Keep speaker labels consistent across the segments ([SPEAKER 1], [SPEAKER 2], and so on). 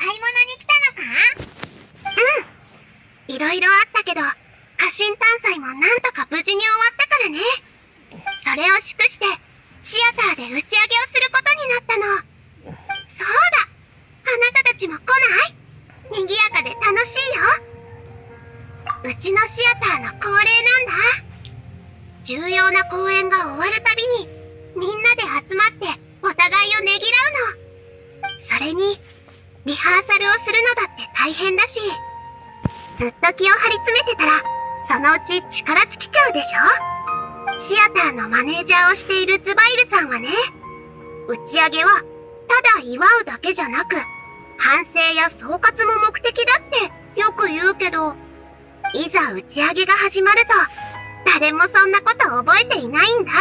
[SPEAKER 1] 買い物に来たのか？
[SPEAKER 2] うん。いろいろあったけど、家臣探査もなんとか無事に終わったからね。それを祝して、シアターで打ち上げをすることになったの。そうだ！あなたたちも来ない？賑やかで楽しいよ。うちのシアターの恒例なんだ。重要な公演が終わるたびに、みんなで集まってお互いをねぎらうの。それに、リハーサルをするのだって大変だし、ずっと気を張り詰めてたら、そのうち力尽きちゃうでしょ？シアターのマネージャーをしているズバイルさんはね、打ち上げはただ祝うだけじゃなく、反省や総括も目的だってよく言うけど、いざ打ち上げが始まると、誰もそんなこと覚えていないんだ。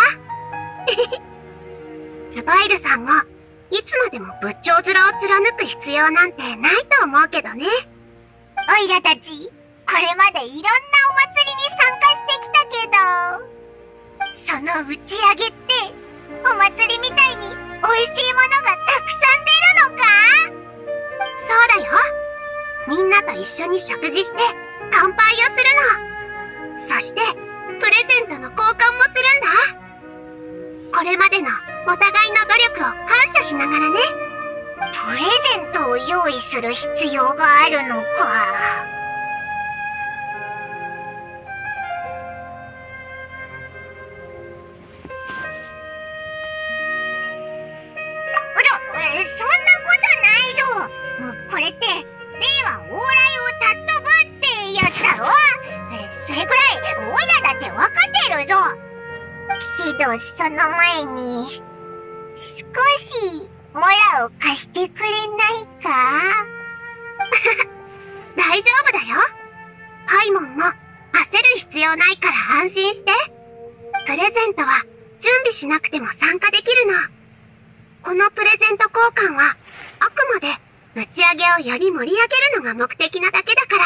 [SPEAKER 2] ズバイルさんも、いつまでも仏頂面を貫く必要なんてないと思うけどね。
[SPEAKER 1] おいらたち、これまでいろんなお祭りに参加してきたけど、その打ち上げって、お祭りみたいに美味しいものがたくさん出るのか？
[SPEAKER 2] そうだよ。みんなと一緒に食事して乾杯をするの。そして、プレゼントの交換もするんだ。これまでのお互いの努力を感謝しながらね。
[SPEAKER 1] プレゼントを用意する必要があるのか。そんなことないぞ。これって令和往来を尊ぶってやつだろ。それくらいオイラだってわかってるぞ。けどその前に少しモラを貸してくれないか？
[SPEAKER 2] 大丈夫だよ。パイモンも焦る必要ないから安心して。プレゼントは準備しなくても参加できるの。このプレゼント交換はあくまで打ち上げをより盛り上げるのが目的なだけだから。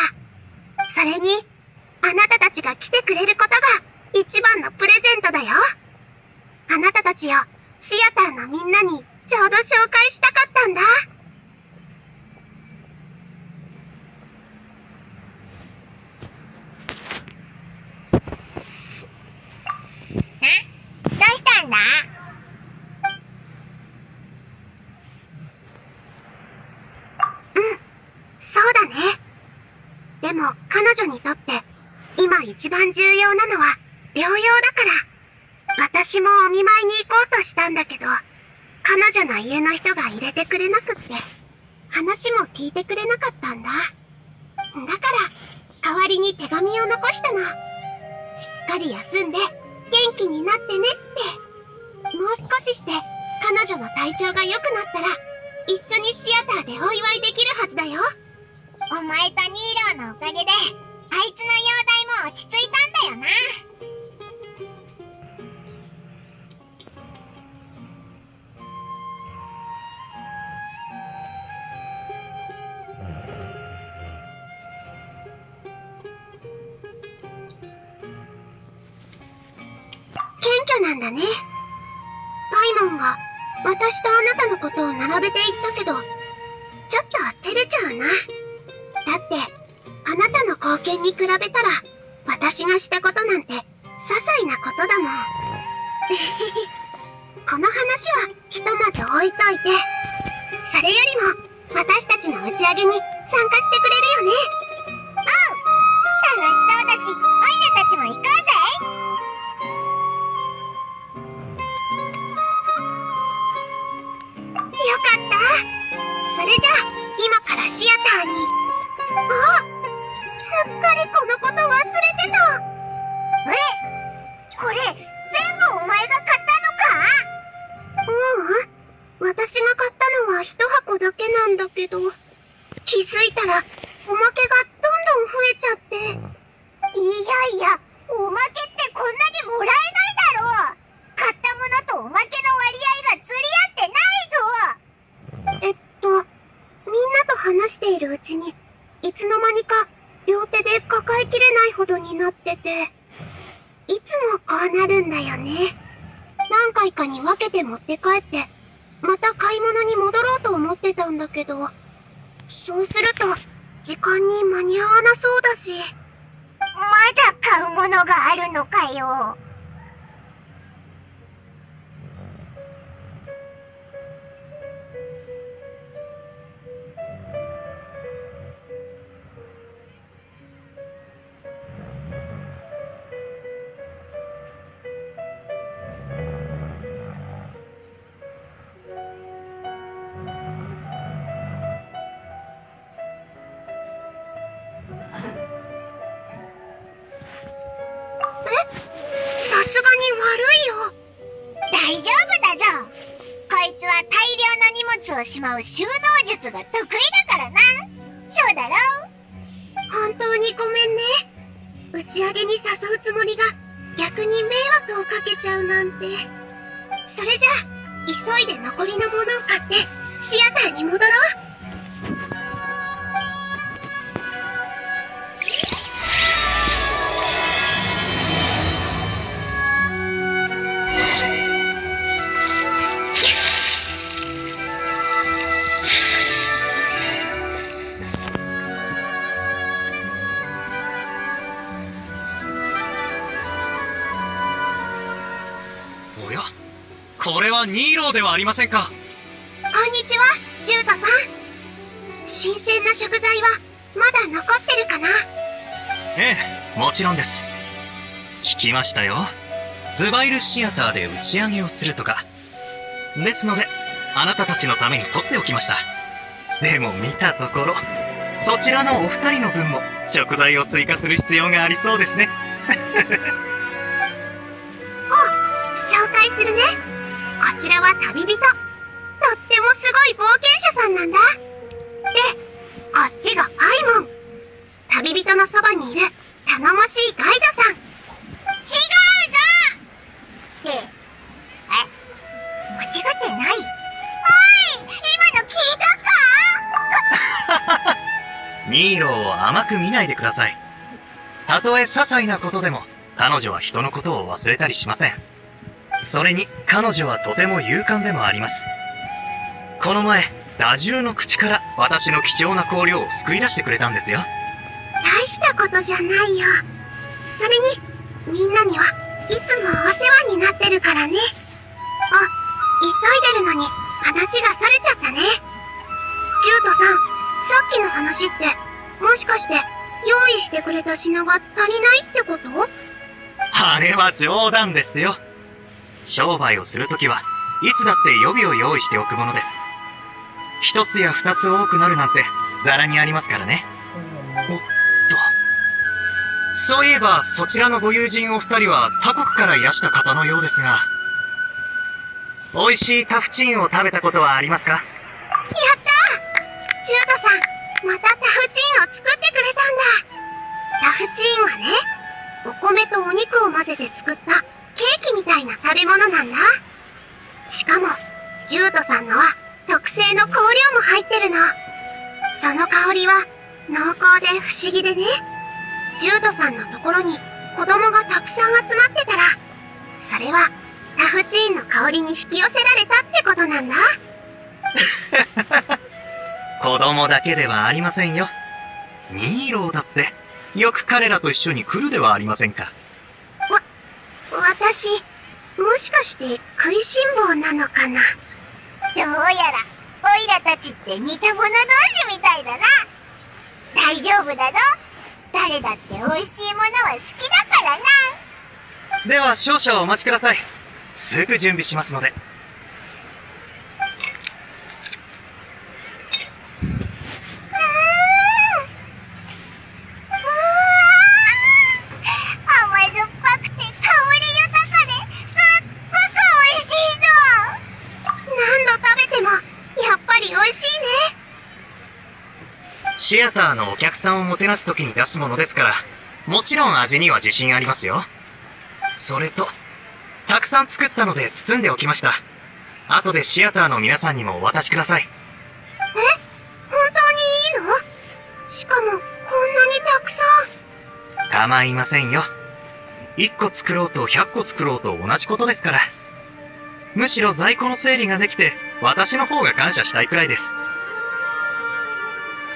[SPEAKER 2] それに、あなたたちが来てくれることが一番のプレゼントだよ。あなたたちをシアターのみんなにちょうど紹介したかったんだ。
[SPEAKER 1] どうしたんだ？
[SPEAKER 2] そうだね。でも彼女にとって今一番重要なのは療養だから。私もお見舞いに行こうとしたんだけど、彼女の家の人が入れてくれなくって、話も聞いてくれなかったんだ。だから代わりに手紙を残したの。しっかり休んで元気になってねって。もう少しして彼女の体調が良くなったら一緒にシアターでお祝いできるはずだよ。
[SPEAKER 1] お前とニーローのおかげで、あいつの容体も落ち着いたんだよな。
[SPEAKER 2] 謙虚なんだね。パイモンが私とあなたのことを並べて言ったけど、ちょっと照れちゃうな。だって、あなたの貢献に比べたら、私がしたことなんて、些細なことだもん。この話は、ひとまず置いといて、それよりも、私たちの打ち上げに参加してくれるよね。
[SPEAKER 1] 楽しそうだし、オイラたちも行こうぜ。
[SPEAKER 2] よかった。それじゃあ、今からシアターに。あ！すっかりこのこと忘れてた。
[SPEAKER 1] これ、全部お前が買ったのか？
[SPEAKER 2] 私が買ったのは一箱だけなんだけど、気づいたら、おまけがどんどん増えちゃって。
[SPEAKER 1] いやいや、おまけってこんなにもらえないだろう。買ったものとおまけの割合が釣り合ってないぞ。
[SPEAKER 2] みんなと話しているうちに、いつの間にか両手で抱えきれないほどになってて、いつもこうなるんだよね。何回かに分けて持って帰って、また買い物に戻ろうと思ってたんだけど、 そうすると、時間に間に合わなそうだし。
[SPEAKER 1] まだ買うものがあるのかよ。
[SPEAKER 2] さすがに悪いよ。
[SPEAKER 1] 大丈夫だぞ。こいつは大量の荷物をしまう収納術が得意だからな。そうだろ。
[SPEAKER 2] 本当にごめんね。打ち上げに誘うつもりが逆に迷惑をかけちゃうなんて。それじゃあ急いで残りのものを買ってシアターに戻ろう。
[SPEAKER 3] おや、これはニーローではありませんか。
[SPEAKER 2] こんにちは、ジュートさん。新鮮な食材はまだ残ってるかな？
[SPEAKER 3] ええ、もちろんです。聞きましたよ。ズバイルシアターで打ち上げをするとか。ですので、あなたたちのために取っておきました。でも見たところ、そちらのお二人の分も食材を追加する必要がありそうですね。
[SPEAKER 2] 紹介するね。こちらは旅人。とってもすごい冒険者さんなんだ。で、こっちがパイモン。旅人のそばにいる頼もしいガイドさん。
[SPEAKER 1] 違うぞ。って間違ってない？おい、今の聞いたか？
[SPEAKER 3] ニーローを甘く見ないでください。たとえ些細なことでも彼女は人のことを忘れたりしません。それに彼女はとても勇敢でもあります。この前、打獣の口から私の貴重な香料を救い出してくれたんですよ。
[SPEAKER 2] 大したことじゃないよ。それに、みんなにはいつもお世話になってるからね。あ、急いでるのに話がそれちゃったね。ジュートさん、さっきの話って、もしかして用意してくれた品が足りないってこと？
[SPEAKER 3] あれは冗談ですよ。商売をするときはいつだって予備を用意しておくものです。一つや二つ多くなるなんてザラにありますからね。おっと。そういえばそちらのご友人お二人は他国からいらした方のようですが、美味しいタフチンを食べたことはありますか？
[SPEAKER 2] やったー！ジュートさん、またタフチンを作ってくれたんだ。タフチンはね、お米とお肉を混ぜて作ったケーキみたいな食べ物なんだ。しかも、ジュートさんのは特製の香料も入ってるの。その香りは濃厚で不思議でね。ジュートさんのところに子供がたくさん集まってたら、それはタフチーンの香りに引き寄せられたってことなんだ。
[SPEAKER 3] 子供だけではありませんよ。ニーローだってよく彼らと一緒に来るではありませんか。
[SPEAKER 2] 私、もしかして食いしん坊なのかな？
[SPEAKER 1] どうやらオイラたちって似た者同士みたいだな。大丈夫だぞ。誰だって美味しいものは好きだからな。
[SPEAKER 3] では少々お待ちください。すぐ準備しますので。
[SPEAKER 1] 甘酸っぱくて香り豊かですっごく美味しいぞ。
[SPEAKER 2] 何度食べてもやっぱり美味しいね。
[SPEAKER 3] シアターのお客さんをもてなす時に出すものですから、もちろん味には自信ありますよ。それと、たくさん作ったので包んでおきました。後でシアターの皆さんにもお渡しください。
[SPEAKER 2] 本当にいいの？しかもこんなにたくさん。
[SPEAKER 3] 構いませんよ。1個作ろうと100個作ろうと同じことですから。むしろ在庫の整理ができて、私の方が感謝したいくらいです。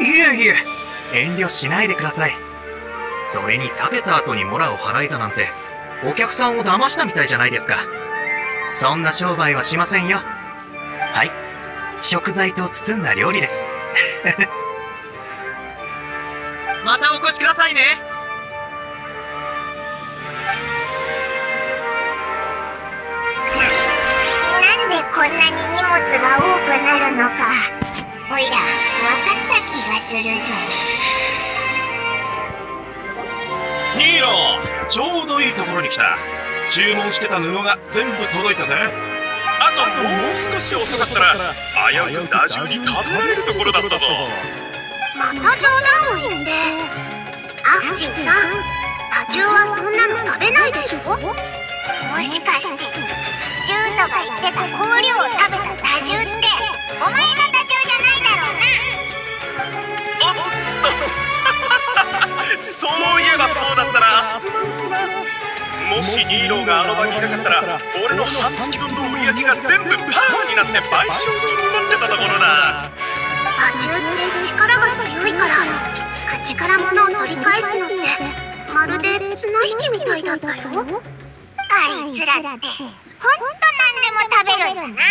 [SPEAKER 3] いえいえ、遠慮しないでください。それに食べた後にモラを払えたなんて、お客さんを騙したみたいじゃないですか。そんな商売はしませんよ。はい、食材と包んだ料理です。またお越しくださいね。
[SPEAKER 1] なんでこんなに荷物が多くなるのか、おいら分かった気がするぞ。
[SPEAKER 4] ニーロ、ちょうどいいところに来た。注文してた布が全部届いたぜ。あともう少し遅かったら危うく打獣に食べられるところだったぞ。
[SPEAKER 2] また冗談を言って。アフシンさん、打獣はそんなの食べないでしょ。
[SPEAKER 1] もしかしてジュートが言ってた香料を食べた打獣ってお前の打獣じゃないだろうな。
[SPEAKER 4] そういえばそうだったな。すまん。もしニーロがあの場にいなかったら、俺の半月分の売り上げが全部パーになって賠償金になってたところだ。
[SPEAKER 2] 打獣って力が強いから、口から物を取り返すのってまるで綱引きみたいだったよ。
[SPEAKER 1] あいつらってほんと何でも食べるんだな。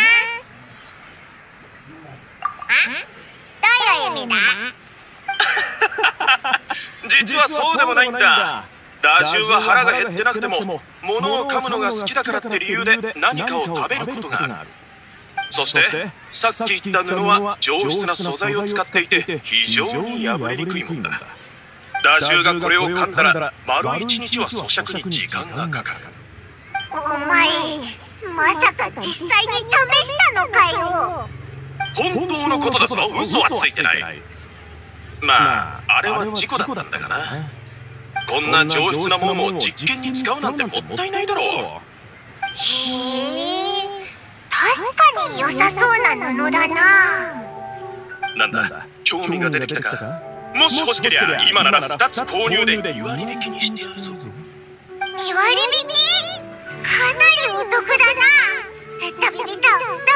[SPEAKER 1] どういう意味だ？
[SPEAKER 4] 実はそうでもないんだ。打獣は腹が減ってなくても物を噛むのが好きだからって理由で何かを食べることがある。そしてさっき言った布は上質な素材を使っていて非常に破れにくいもんだ。打獣がこれを噛んだら丸1日は咀嚼に時間がかかる。
[SPEAKER 1] お前まさか実際に試したのかよ。
[SPEAKER 4] 本当のことだぞ。嘘はついてない。まああれは事故だったんだがな。こんな上質なものを実験に使うなんてもったいないだろう。
[SPEAKER 1] へえ、確かに良さそうな布だな。
[SPEAKER 4] なんだ、興味が出てきたか。もし欲しけりゃ今なら2つ購入で2割引きにしてやるぞ。
[SPEAKER 1] 2割引き？かなりお得だな。旅人どうする？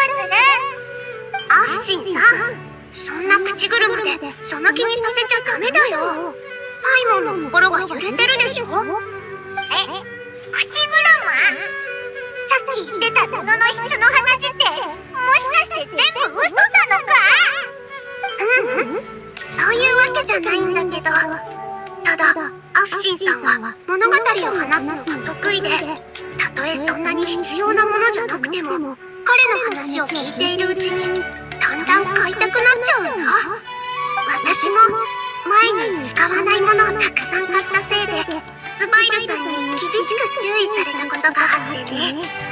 [SPEAKER 2] アフシンさん、そんな口車でその気にさせちゃダメだよ。パイモンの心が揺れてるでしょ。
[SPEAKER 1] 口車？さっき言ってた布の質の話ってもしかして全部嘘なのか？
[SPEAKER 2] そういうわけじゃないんだけど、ただアフシンさんは物語を話すのが得意で、たとえそんなに必要なものじゃなくても彼の話を聞いているうちにだんだん買いたくなっちゃうんだ。私も前に使わないものをたくさん買ったせいでズバイルさんに厳しく注意されたことがあってね。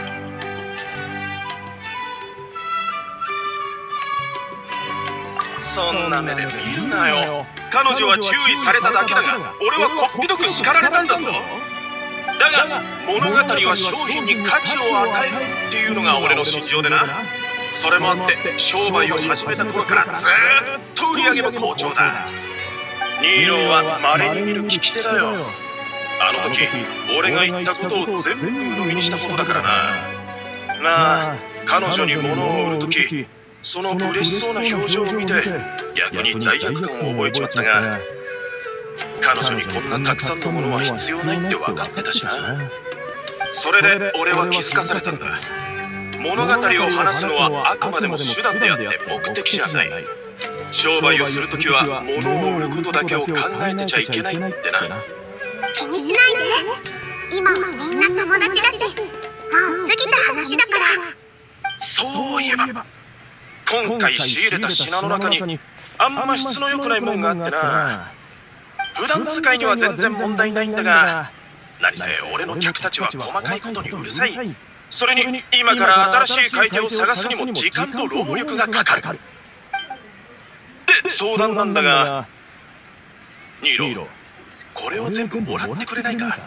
[SPEAKER 4] そんな目で見るなよ。彼女は注意されただけだが、俺はこっぴどく叱られたんだぞ。だが物語は商品に価値を与えるっていうのが俺の信条でな。それもあって商売を始めた頃からずーっと売り上げも好調だ。ニーロは稀に見る聞き手だよ。あの時俺が言ったことを全部鵜呑みにしたことだからな。まあ彼女に物を売る時その嬉しそうな表情を見て逆に罪悪感を覚えちまったが、彼女にこんなたくさんのものは必要ないって分かってたしな。それで俺は気づかされたんだ。物語を話すのはあくまでも手段であって目的じゃない。商売をするときは物を売ることだけを考えてちゃいけないってな。
[SPEAKER 2] 気にしないで。今はみんな友達だし、もう過ぎた話だから。
[SPEAKER 4] そういえば今回仕入れた品の中にあんま質の良くないもんがあってな。普段使いには全然問題ないんだが、何せ俺の客たちは細かいことにうるさい。それに今から新しい買い手を探すにも時間と労力がかかる。で相談なんだが、ニーロ、これを全部もらってくれないか？
[SPEAKER 2] そんなわ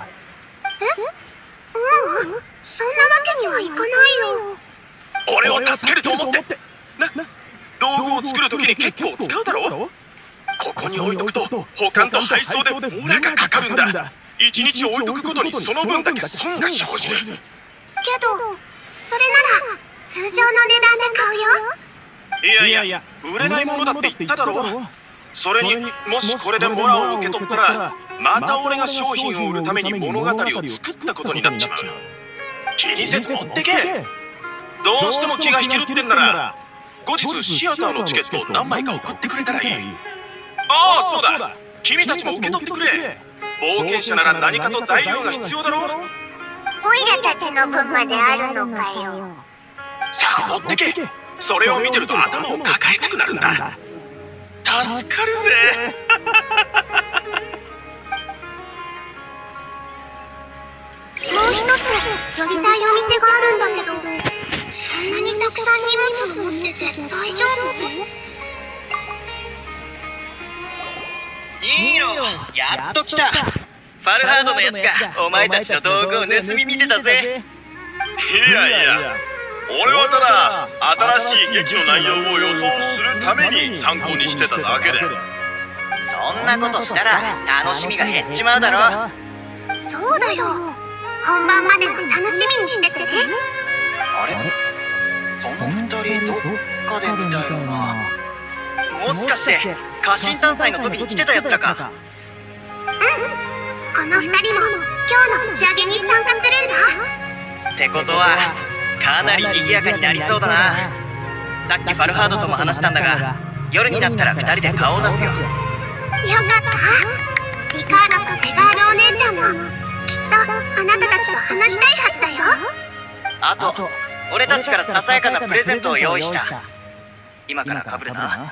[SPEAKER 2] けにはいかないよ。
[SPEAKER 4] 俺を助けると思ってな。道具を作るときに結構使うだろ。ここに置いとくと保管と配送でモラがかかるんだ。1日置いとくことにその分だけ損が生じる。
[SPEAKER 2] けどそれなら通常の値段で買うよ。
[SPEAKER 4] いや売れないものだって言っただろ。 それにもしこれでモラを受け取ったらまた俺が商品を売るために物語を作ったことになっちまう。気にせず持ってけ。どうしても気が引けるってんなら後日シアターのチケットを何枚か送ってくれたらいい。ああそうだ、君たちも受け取ってくれ。冒険者なら何かと材料が必要だろ。
[SPEAKER 1] オイラたちの分まであるのかよ。
[SPEAKER 4] さあ持ってけ。それを見てると頭を抱えたくなるんだ。助かるぜ。
[SPEAKER 2] もう一つ寄りたいお店があるんだけど、そんなにたくさん荷物を持ってて大丈夫？
[SPEAKER 3] いいよ、やっと来た。ファルハードのやつがお前たちの道具を盗み見てたぜ。
[SPEAKER 4] いやいや、俺はただ新しい劇の内容を予想するために参考にしてただけで。
[SPEAKER 3] そんなことしたら楽しみが減っちまうだろ。
[SPEAKER 2] そうだよ、本番までの楽しみにしててね。
[SPEAKER 3] あれ、その二人どっかで見たよな。もしかして家臣探査の時に来てたやつらか。
[SPEAKER 2] この二人も今日の打ち上げに参加するんだ。
[SPEAKER 3] ってことはかなり賑やかになりそうだな。さっきファルハードとも話したんだが、夜になったら2人で顔を出すよ。
[SPEAKER 2] よかった。リカードとペガールお姉ちゃんもきっとあなたたちと話したいはずだよ。
[SPEAKER 3] あと俺たちからささやかなプレゼントを用意した。今からかぶるな。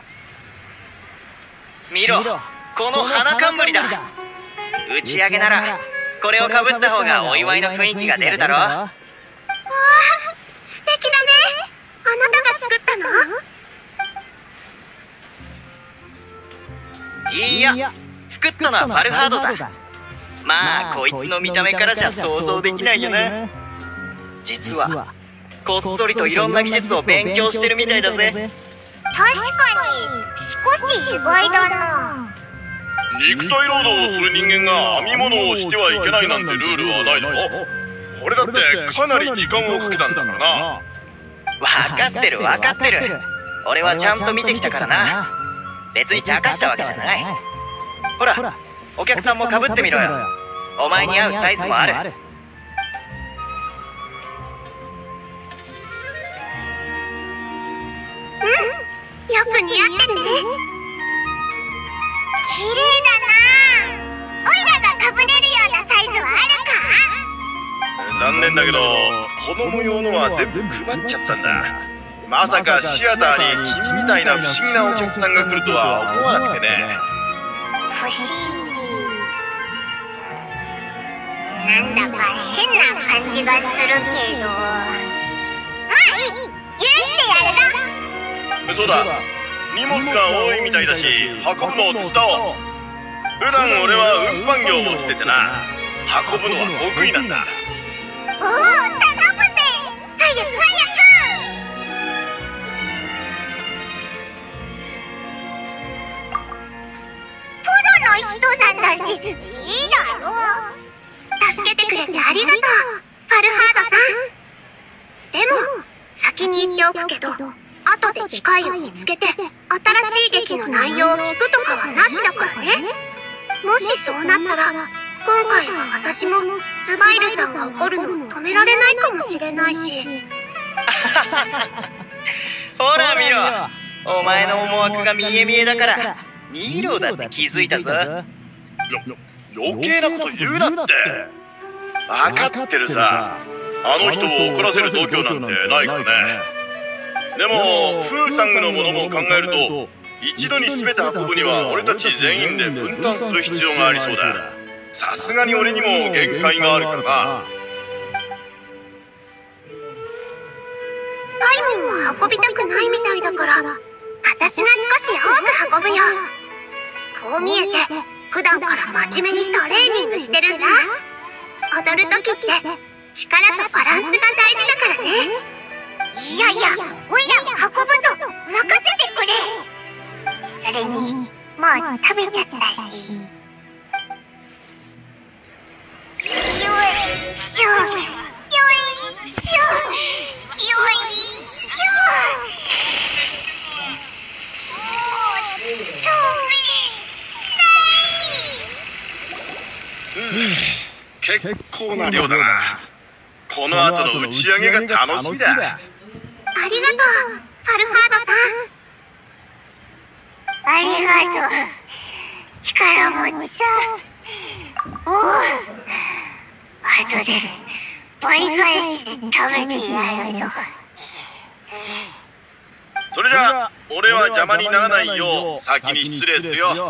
[SPEAKER 3] 見ろ、この花冠だ。打ち上げならこれをかぶった方がお祝いの雰囲気が出るだろ。
[SPEAKER 2] わあ、素敵だね。あなたが作ったの？
[SPEAKER 3] いや、作ったのはファルハードだ。まあこいつの見た目からじゃ想像できないよな。実はこっそりといろんな技術を勉強してるみたいだぜ。
[SPEAKER 1] 確かに少し意外だな。
[SPEAKER 4] 肉体労働をする人間が編み物をしてはいけないなんてルールはないだろ。俺だってかなり時間をかけたんだからな。
[SPEAKER 3] 分かってる分かってる。俺はちゃんと見てきたからな。別に茶化したわけじゃない。ほら、お客さんもかぶってみろよ。お前に合うサイズもある。
[SPEAKER 2] よく似合ってるね。
[SPEAKER 1] 綺麗だな。オイラがかぶれるようなサイズはあるか？
[SPEAKER 4] 残念だけど子供用のは全部配っちゃったんだ。まさかシアターに君みたいな不思議なお客さんが来るとは思わなくてね。
[SPEAKER 1] 不思議。なんだか変な感じがするけど。許してやるな。
[SPEAKER 4] そうだ、荷物が多いみたいだし運ぶのを手伝おう。普段俺は運搬業をしててな、運ぶのは得意なんだ。
[SPEAKER 1] おお、頼むぜ。早く早く。プロの人なんだしいいだろう。
[SPEAKER 2] 助けてくれてありがとう、ファルハードさん。でも先に言っておくけど、後で機会を見つけて新しい劇の内容を聞くとかはなしだからね。もしそうなったら今回は私もズバイルさんが怒るのを止められないかもしれないし。
[SPEAKER 3] ほら見ろ、お前の思惑が見え見えだからニーローだって気づいたぞ。
[SPEAKER 4] 余計なこと言うなって。分かってるさ。あの人を怒らせる度胸なんてないからね。でもフーサングのものも考えると一度に全て運ぶには俺たち全員で分担する必要がありそうだ。さすがに俺にも限界があるからな。
[SPEAKER 2] タイムも運びたくないみたいだから私が少し多く運ぶよ。こう見えて普段から真面目にトレーニングしてるんだ。踊る時って力とバランスが大事だからね。
[SPEAKER 1] いやいや、オイラも運ぶぞ。任せてくれ。それにもう食べちゃったし。よいしょ、よいしょ、よいしょ。もう
[SPEAKER 4] 結構な量だな。この後の打ち上げが楽しみだ。
[SPEAKER 2] ありがとう、パルファードさん。
[SPEAKER 1] ありがとう、力持ちさん。おお、後で倍返しで食べてやるぞ。
[SPEAKER 4] それじゃあ俺は邪魔にならないよう先に失礼するよ。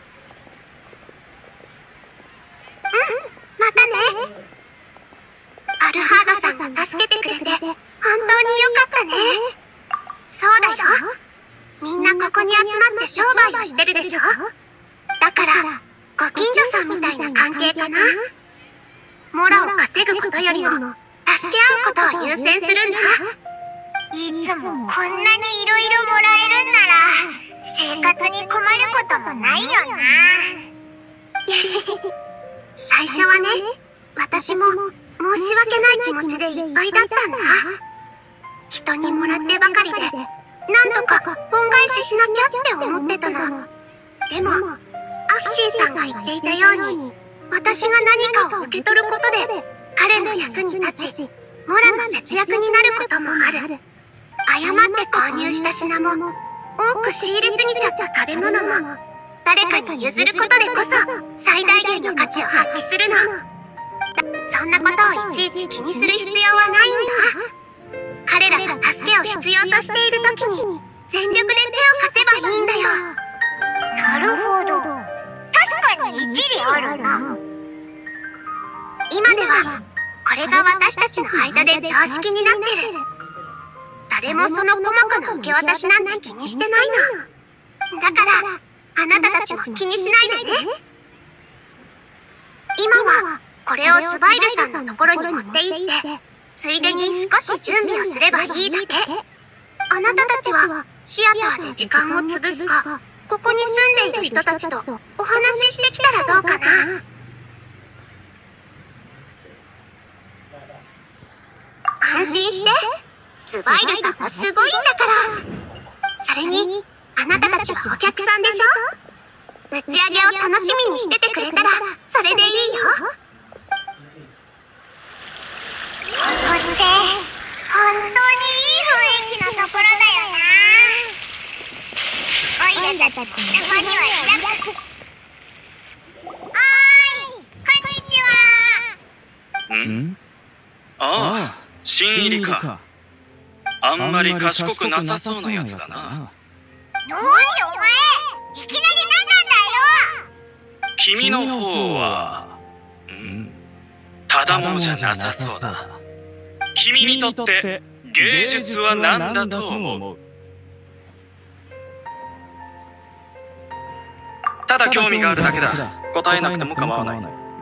[SPEAKER 2] またね。パルハードさんが助けてくれて本当によかったね。そうだよ、みんなここに集まって商売をしてるでしょ。だからご近所さんみたいな関係かな。モラを稼ぐことよりも助け合うことを優先するんだ。
[SPEAKER 1] いつもこんなにいろいろもらえるんなら生活に困ることもないよな。
[SPEAKER 2] 最初はね、私も申し訳ない気持ちでいっぱいだったんだ。人にもらってばかりでなんとか恩返ししなきゃって思ってたの。でもアフシンさんが言っていたように、私が何かを受け取ることで彼の役に立ち、モラの節約になることもある。誤って購入した品も、多く仕入れすぎちゃった食べ物も、誰かに譲ることでこそ最大限の価値を発揮するの。そんなことをいちいち気にする必要はないんだ。彼らが助けを必要としている時に全力で手を貸せばいいんだよ。
[SPEAKER 1] なるほど、確かに一理あるな。
[SPEAKER 2] 今ではこれが私たちの間で常識になってる。誰もその細かな受け渡しなんて気にしてないの。だからあなたたちも気にしないでね。今はこれをズバイルさんのところに持って行って、ついでに少し準備をすればいいだけ。あなたたちはシアターで時間を潰すか、ここに住んでいる人たちとお話ししてきたらどうかな。安心して、ズバイルさんはすごいんだから。それにあなたたちはお客さんでしょ。打ち上げを楽しみにしててくれたらそれでいいよ。
[SPEAKER 1] ここって本当にいい雰囲気のところだよな。オイラたちたまにはいらっしゃい。おーい、こんにちは。
[SPEAKER 4] ん？ああ、新入りか。あんまり賢くなさそうなやつだな。
[SPEAKER 1] なんでお前、いきなり何なんだよ。
[SPEAKER 4] 君の方は、ただものじゃなさそうだ。君にとって芸術は何だと思う？ただ興味があるだけだ。答えなくても構わない。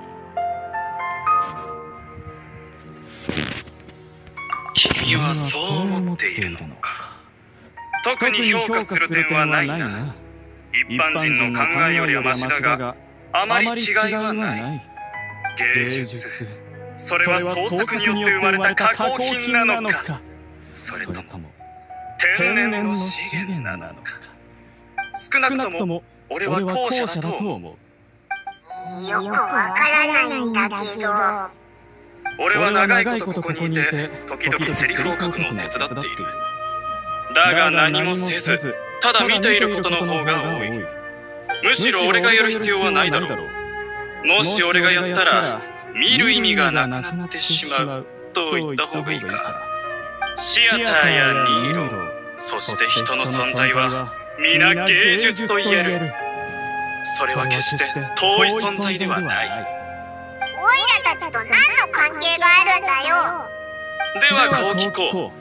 [SPEAKER 4] 君はそう思っているのか。特に評価する点はないな。一般人の考えよりはマシだが、あまり違いはない。芸術、それは創作によって生まれた加工品なのか、それとも天然の資源なのか。少なくとも俺は後者だと思う。
[SPEAKER 1] よくわからないんだけど、
[SPEAKER 4] 俺は長いことここにいて、時々セリフを書くのを手伝っている。だが何もせず、ただ見ていることの方が多い。むしろ俺がやる必要はないだろう。もし俺がやったら、見る意味がなくなってしまうと言った方がいいか。シアターやニーロ、そして人の存在は皆芸術と言える。それは決して遠い存在ではない。
[SPEAKER 1] オイラたちと何の関係があるんだよ。
[SPEAKER 4] ではこう聞こう。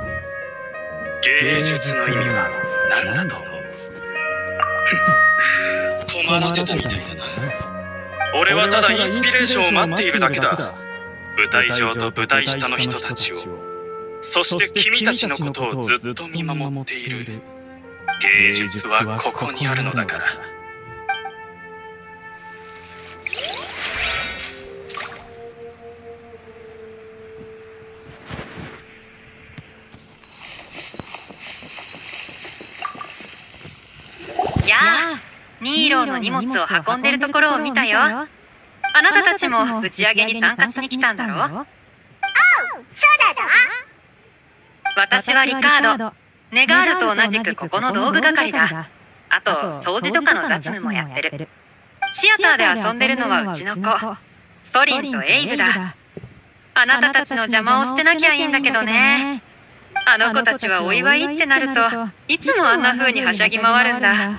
[SPEAKER 4] 芸術の意味は何だと思う？困らせたみたいだな。俺はただインスピレーションを待っているだけだ。舞台上と舞台下の人たちを、そして君たちのことをずっと見守っている。芸術はここにあるのだから。
[SPEAKER 5] やあ、ニーローの荷物を運んでるところを見たよ。 あなたたちも打ち上げに参加しに来たんだろ？
[SPEAKER 1] そうだぞ。
[SPEAKER 5] 私はリカード。ネガールと同じくここの道具係だ。あと掃除とかの雑務もやってる。シアターで遊んでるのはうちの子、ソリンとエイブだ。あなたたちの邪魔をしてなきゃいいんだけどね。あの子たちはお祝いってなるといつもあんな風にはしゃぎ回るんだ。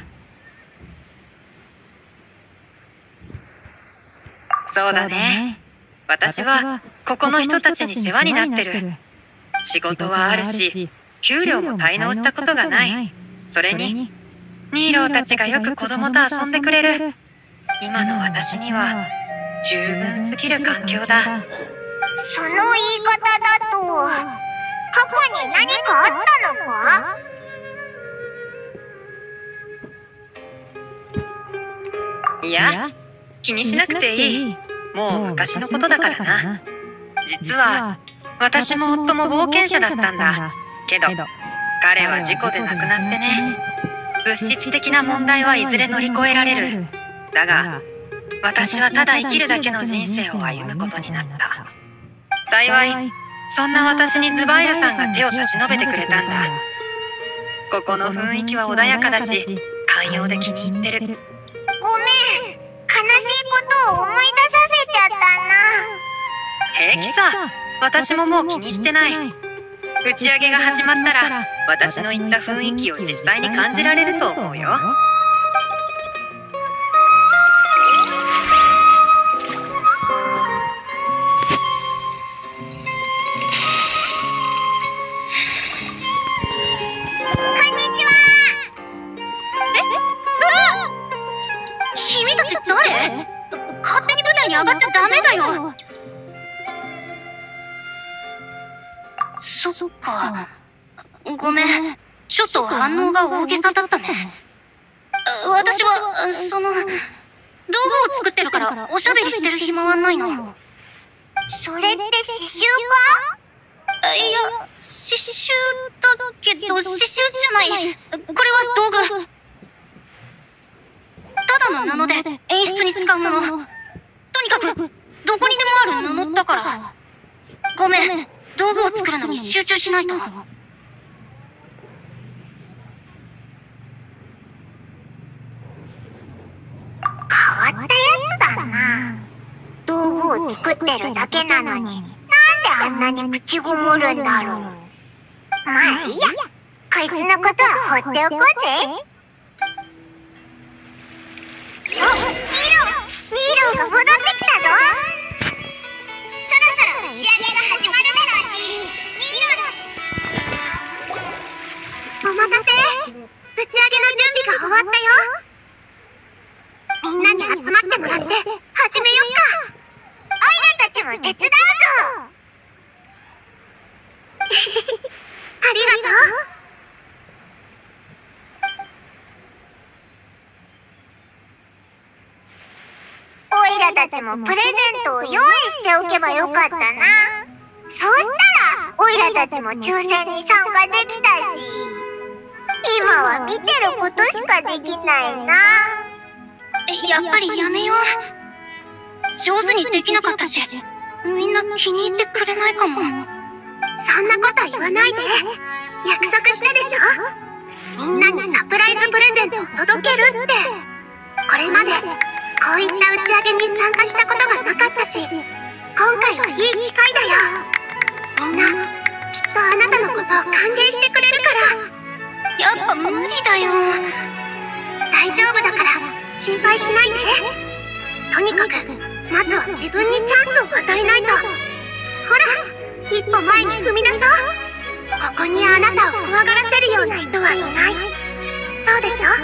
[SPEAKER 5] そうだね。私はここの人たちに世話になってる。仕事はあるし、給料も滞納したことがない。それにニーローたちがよく子供と遊んでくれる。今の私には十分すぎる環境だ。
[SPEAKER 1] その言い方だと、過去に何かあったのか？
[SPEAKER 5] いや、気にしなくていい。もう昔のことだからな。実は私も夫も冒険者だったんだ。けど彼は事故で亡くなってね。物質的な問題はいずれ乗り越えられる。だが私はただ生きるだけの人生を歩むことになった。幸いそんな私にズバイルさんが手を差し伸べてくれたんだ。ここの雰囲気は穏やかだし寛容で気に入ってる。
[SPEAKER 1] ごめん、悲しいことを思い出させちゃったな。
[SPEAKER 5] 平気さ。私ももう気にしてない。打ち上げが始まったら私の言った雰囲気を実際に感じられると思うよ。
[SPEAKER 2] 君たち誰？勝手に舞台に上がっちゃダメだよ。そっか。ごめん。ちょっと反応が大げさだったね。私は、道具を作ってるからおしゃべりしてる暇はないの。
[SPEAKER 1] それって刺繍か？
[SPEAKER 2] いや、刺繍だけど、刺繍じゃない。これは道具。ただの布で演出に使うもの。とにかく、どこにでもある布だから。ごめん。道具を作るのに集中しないと。
[SPEAKER 1] 変わったやつだな。道具を作ってるだけなのに、なんであんなに口ごもるんだろう。まあいいや、こいつのことは放っておこうぜ。ニーロが戻ってきたぞ。そろそろ打ち上げが始まるだろうし、
[SPEAKER 2] お待たせ。打ち上げの準備が終わったよ。みんなに集まってもらって始めよっか。
[SPEAKER 1] オイラたちも手伝うぞ。
[SPEAKER 2] ありがとう。
[SPEAKER 1] オイラたちもプレゼントを用意しておけばよかったな。そうしたらオイラたちも抽選に参加できたし、今は見てることしかできないな。
[SPEAKER 2] やっぱりやめよう。上手にできなかったし、みんな気に入ってくれないかも。そんなこと言わないで。約束したでしょ。みんなにサプライズプレゼントを届けるって。これまでこういった打ち上げに参加したことがなかったし、今回はいい機会だよ。みんなきっとあなたのことを歓迎してくれるから。やっぱ無理だよ。大丈夫だから心配しないで。とにかくまずは自分にチャンスを与えないと。ほら、一歩前に踏み出そう。ここにあなたを怖がらせるような人はいない。そうでしょ？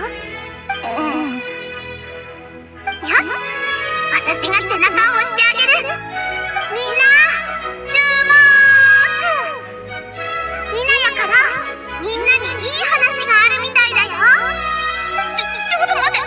[SPEAKER 2] よし、私が背中を押してあげる。みんな注目。今やからみんなにいい話があるみたいだよ。ちょっと待って。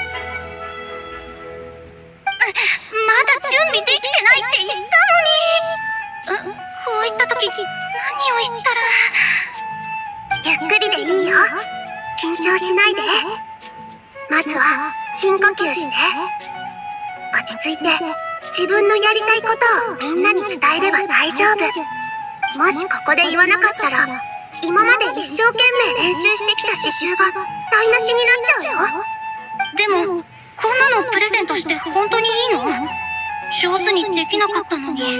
[SPEAKER 2] まだ準備できてないって言ったのに。こういった時何を言ったら。ゆっくりでいいよ。緊張しないで。まずは深呼吸して。 落ち着いて自分のやりたいことをみんなに伝えれば大丈夫。もしここで言わなかったら今まで一生懸命練習してきた刺繍が台無しになっちゃうよ。
[SPEAKER 1] でもこんなのプレゼントして本当にいいの？上手にできなかったのに。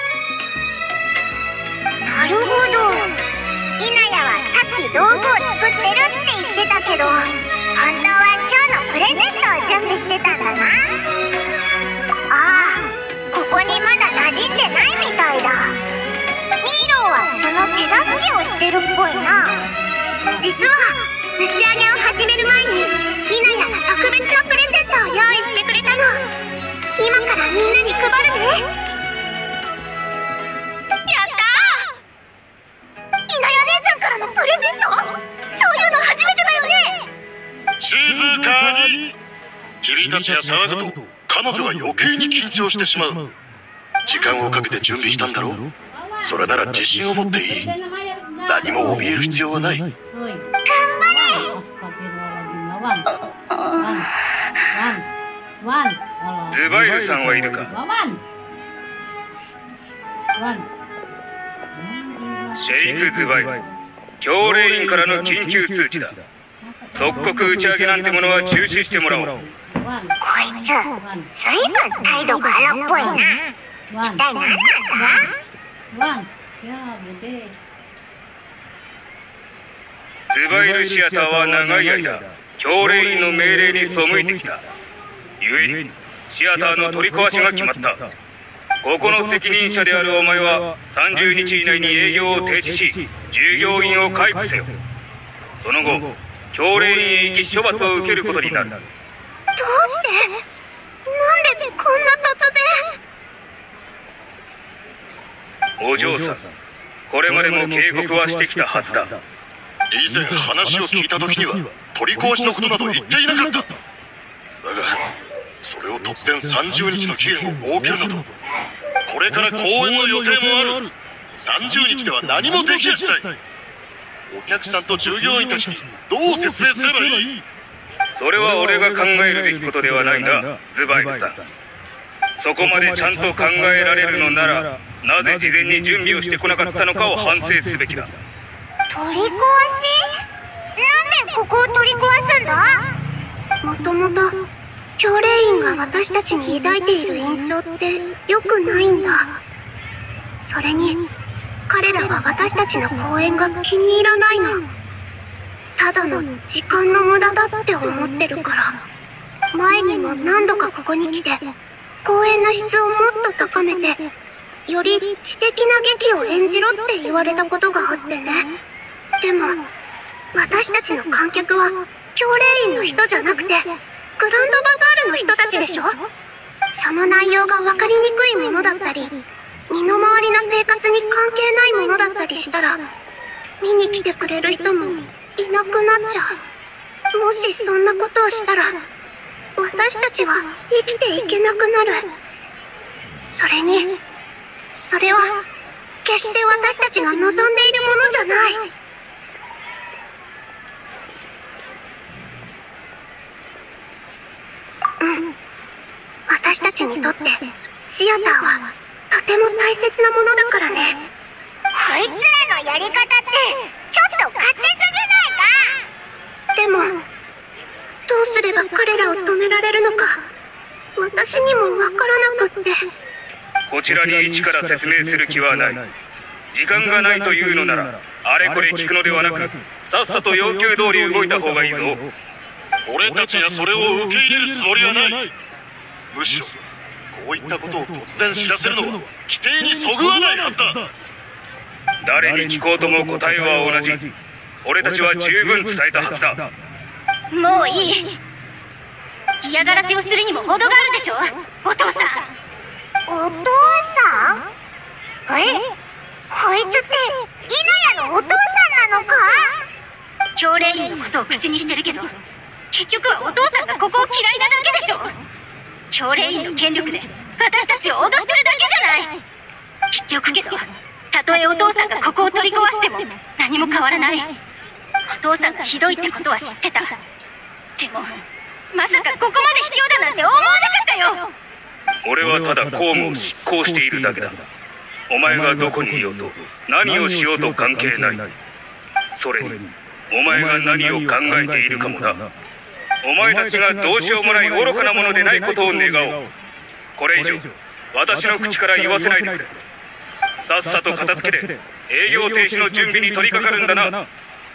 [SPEAKER 1] なるほど。イナヤはさっき道具を作ってるって言ってたけど、本当は今日のプレゼントを準備してたんだな。ああ、ここにまだ馴染んでないみたいだ。ニーロはその手助けをしてるっぽいな。
[SPEAKER 2] 実は打ち上げを始める前にイナヤが特別なプレゼントを用意してくれたの。今からみんなに配るね。やったー！イナヤ姉ちゃんからのプレゼント？そういうの初めてだよね。
[SPEAKER 4] 静かに。君たちが騒ぐと彼女が余計に緊張してしまう。時間をかけて準備したんだろう。それなら自信を持っていい。何も怯える必要はない。
[SPEAKER 1] 頑張れ。
[SPEAKER 4] ズバイルさんはいるか？シェイク・ズバイル、教令員からの緊急通知だ。即刻打ち上げなんてものは中止してもらおう。
[SPEAKER 1] こいつ、ずいぶん態度が荒っぽいな。一体何なんだ？
[SPEAKER 4] ズバイルシアターは長い間、教令員の命令に背いてきた。故に、シアターの取り壊しが決まった。ここの責任者であるお前は30日以内に営業を停止し、従業員を解雇せよ。その後、教令員へ行き処罰を受けることになる。
[SPEAKER 2] どうして？なんでこんな突然？
[SPEAKER 4] お嬢さん、これまでも警告はしてきたはずだ。以前話を聞いた時には取り壊しのことなど言っていなかった。だがそれを突然30日の期限を設けるなど、これから公演の予定もある。30日では何もできやしない。お客さんと従業員たちにどう説明すればいい？それは俺が考えるべきことではないな、ズバイルさん。そこまでちゃんと考えられるのなら、なぜ事前に準備をしてこなかったのかを反省すべきだ。
[SPEAKER 1] 取り壊し？なんでここを取り壊すんだ？
[SPEAKER 2] もともと教令員が私たちに抱いている印象って良くないんだ。それに彼らは私たちの公演が気に入らないの。ただの時間の無駄だって思ってるから。前にも何度かここに来て公演の質をもっと高めてより知的な劇を演じろって言われたことがあってね。でも私たちの観客は教令員の人じゃなくてグランドバザールの人たちでしょ。その内容が分かりにくいものだったり身の回りの生活に関係ないものだったりしたら見に来てくれる人もいなくなっちゃう。もしそんなことをしたら私たちは生きていけなくなる。それにそれは決して私たちが望んでいるものじゃない。私たちにとってシアターはとても大切なものだからね。
[SPEAKER 1] こいつらのやり方ってちょっと勝手すぎないか？
[SPEAKER 2] でもどうすれば彼らを止められるのか私にもわからなくって。
[SPEAKER 4] こちらに一から説明する気はない。時間がないというのならあれこれ聞くのではなく、さっさと要求通り動いた方がいいぞ。俺たちはそれを受け入れるつもりはない。むしろこういったことを突然知らせるのは規定にそぐわないはずだ。誰に聞こうとも答えは同じ。俺たちは十分伝えたはずだ。
[SPEAKER 1] もういい。嫌がらせをするにも程があるでしょ、お父さん。お父さん？こいつってイナヤのお父さんなのか？教令員のことを口にしてるけど結局はお父さんがここを嫌いなだけでしょ。教令員の権力で私たちを脅してるだけじゃない。言っておくけど、たとえお父さんがここを取り壊しても何も変わらない。お父さんがひどいってことは知ってた。でもまさかここまで卑怯だなんて思わなかったよ。
[SPEAKER 6] 俺はただ公務を執行しているだけだ。お前がどこにいようと何をしようと関係ない。それにお前が何を考えているかもな。お前たちがどうしようもない愚かなものでないことを願おう。これ以上私の口から言わせないでくれ。さっさと片付けて営業停止の準備に取り掛かるんだな。
[SPEAKER 2] なん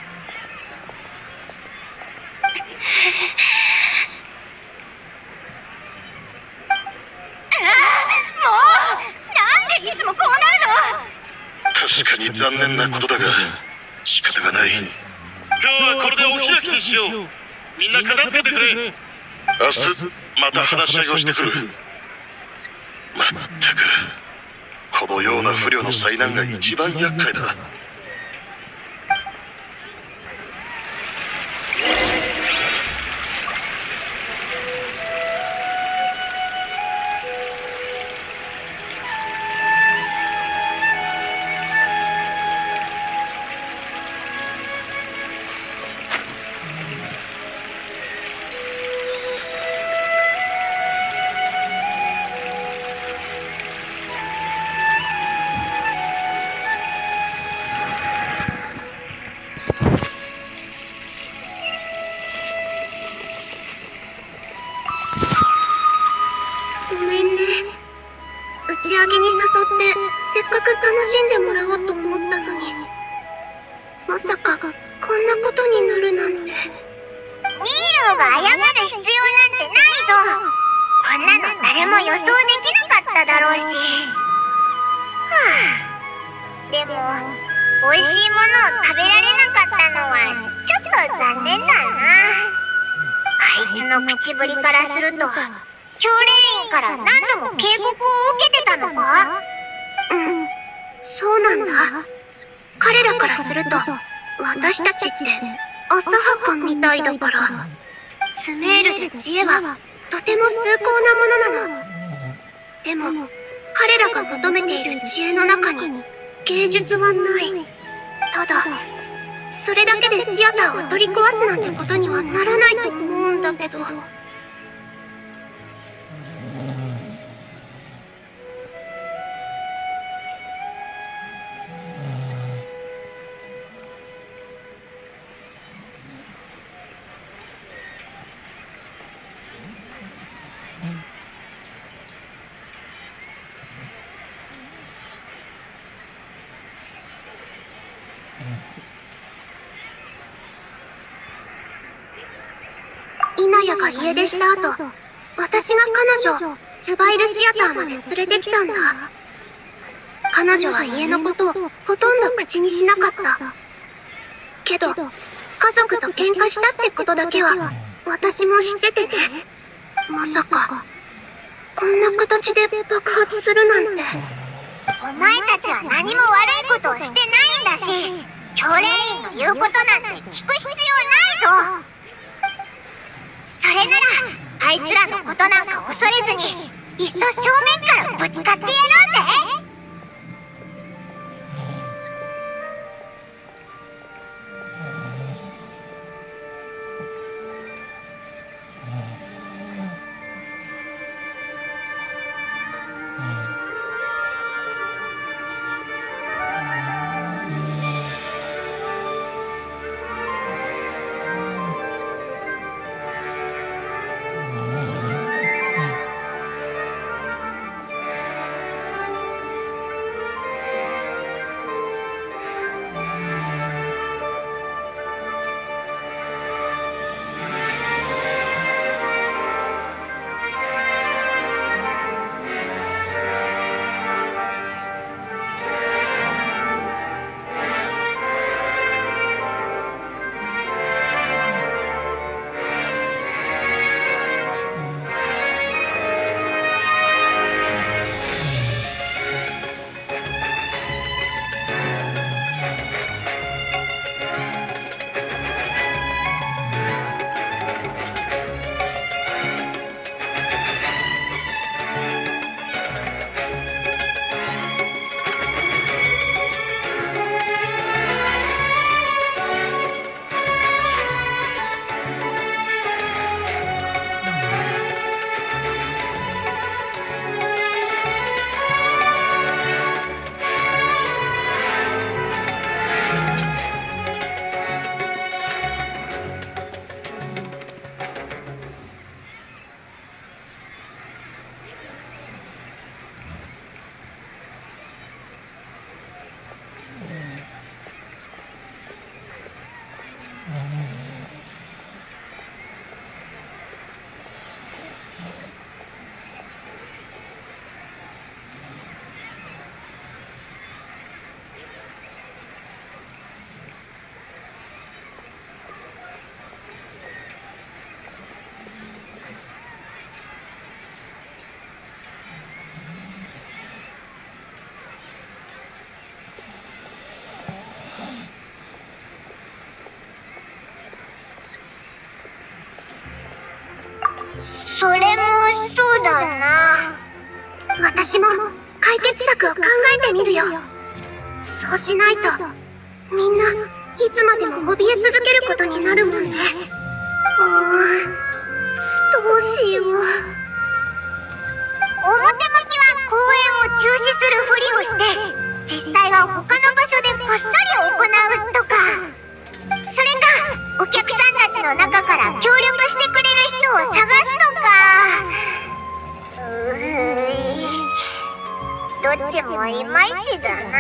[SPEAKER 2] でいつもこうなるの？
[SPEAKER 4] 確かに残念なことだが仕方がない。今日はこれでお開きにしよう。みんな片付けてくれ。明日また話し合いをしてくる。まったくこのような不慮の災難が一番厄介だ。
[SPEAKER 2] 打ち上げに誘ってせっかく楽しんでもらおうと思ったのに、まさかこんなことになるなんて。
[SPEAKER 1] ミールが謝る必要なんてないぞ。こんなの誰も予想できなかっただろうし。でも美味しいものを食べられなかったのはちょっと残念だな。あいつの口ぶりからすると教練員から何度も警告を受けてたのか？
[SPEAKER 2] そうなんだ。彼らからすると私たちって浅はかみたいだから、スメールで知恵はとても崇高なものなの。でも彼らが求めている知恵の中に芸術はない。ただそれだけでシアターを取り壊すなんてことにはならないと思うんだけど。稲谷が家出した後、私が彼女をズバイルシアターまで連れてきたんだ。彼女は家のことをほとんど口にしなかった。けど、家族と喧嘩したってことだけは私も知っててね。まさか、こんな形で爆発するなんて。
[SPEAKER 1] お前たちは何も悪いことをしてないんだし、教練員の言うことなんて聞く必要ないぞ。それならあいつらのことなんか恐れずにいっそ正面からぶつかってやろうぜ。 それもそうだな。
[SPEAKER 2] 私も解決策を考えてみるよ。そうしないとみんないつまでも怯え続けることになるもんね。どうしよう。
[SPEAKER 1] 表向きは公演を中止するふりをして実際は他の場所でこっそり行うとか、それかお客さんたちの中から協力してくれる人を探すとか。どっちもいまいちだな。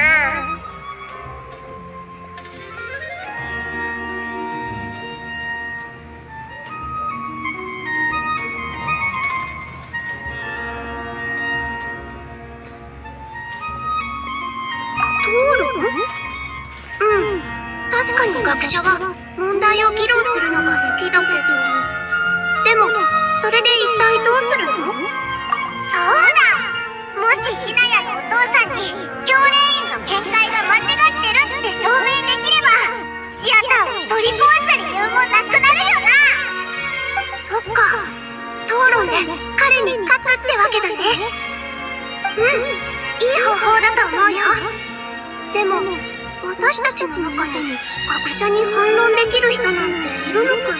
[SPEAKER 2] 確かに学者は問題を議論するのが好きだけど、でもそれで一体どうするの？
[SPEAKER 1] そうだ！もしひなやのお父さんに教令員の見解が間違ってるって証明できればシアターを取り壊す理由もなくなるよな。
[SPEAKER 2] そっか、討論で彼に勝つってわけだね。いい方法だと思うよ。でも私たちの中で学者に反論できる人なんているのかな？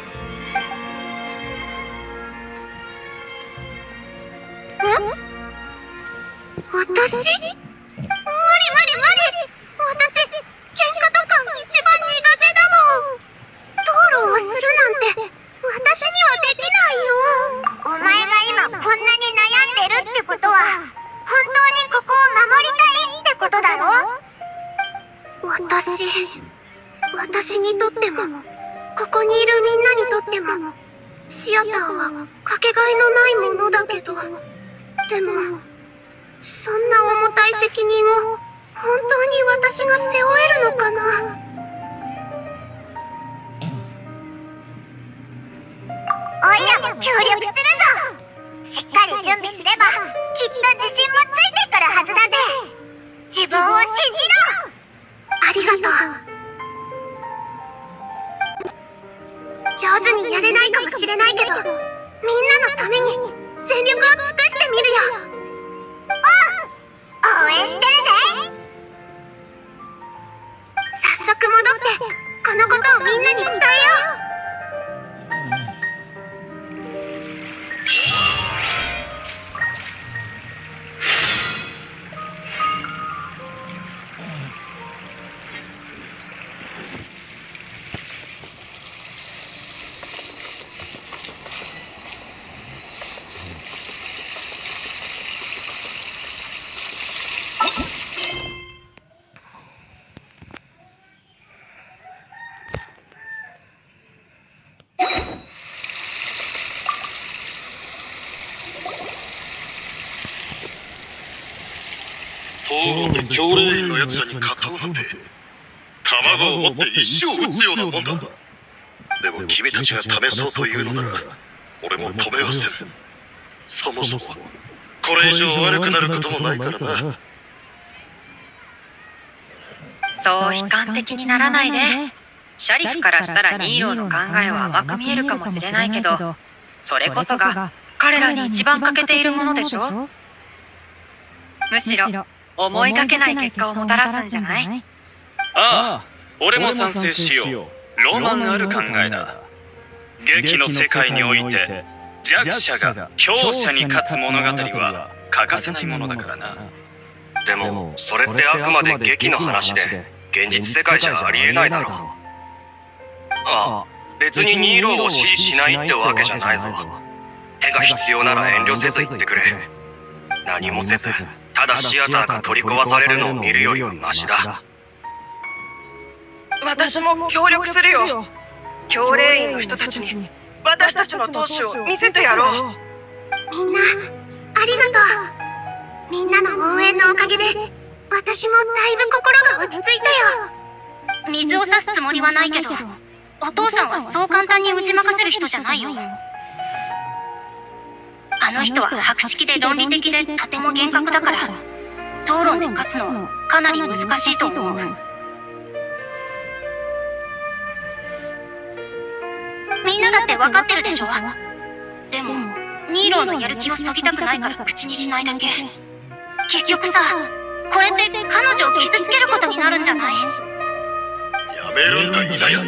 [SPEAKER 2] 私？無理。私、喧嘩とか一番苦手だもん。討論をするなんて私にはできないよ。
[SPEAKER 1] お前が今こんなに悩んでるってことは本当にここを守りたいってことだろ？
[SPEAKER 2] 私にとってもここにいるみんなにとってもシアターはかけがえのないものだけど、でもそんな重たい責任を本当に私が背負えるのかな？
[SPEAKER 1] おいらも協力するぞ。しっかり準備すればきっと自信もついてくるはずだぜ。自分を信じろ。
[SPEAKER 2] ありがとう。上手にやれないかもしれないけど、みんなのために全力を尽くしてみるよ。
[SPEAKER 1] 応援してるぜ。
[SPEAKER 2] 早速戻ってこのことをみんなに伝えよう。
[SPEAKER 4] 討論で教令員のやつらに勝とうなんて卵を持って石を撃つようなもんだ。でも君たちが試そうというのなら俺も止めはせん。そもそもこれ以上悪くなることもないからな。
[SPEAKER 5] そう悲観的にならないで。シャリフからしたらニーローの考えは甘く見えるかもしれないけど、それこそが彼らに一番欠けているものでしょ。むしろ思いがけない結果をもたらすんじゃない？
[SPEAKER 6] ああ、俺も賛成しよう。ロマンある考えだ。劇の世界において弱者が強者に勝つ物語は欠かせないものだからな。
[SPEAKER 3] でもそれってあくまで劇の話で現実世界じゃありえないだろう。ああ、別にニーローを支持しないってわけじゃないぞ。手が必要なら遠慮せず言ってくれ。何もせずただシアターが取り壊されるのを見るよりはマシだ。
[SPEAKER 7] 私も協力するよ。教令員の人たちに私たちの闘志を見せてやろう。
[SPEAKER 2] みんなありがとう。みんなの応援のおかげで私もだいぶ心が落ち着いたよ。
[SPEAKER 1] 水を差すつもりはないけど、お父さんはそう簡単に打ち負かせる人じゃないよ。あの人は博識で論理的でとても厳格だから、討論で勝つのはかなり難しいと思う。みんなだって分かってるでしょ。
[SPEAKER 2] でもニーローのやる気をそぎたくないから口にしないだけ。結局さ、これって彼女を傷つけることになるんじゃない？
[SPEAKER 4] やめるんだ、イナヤ。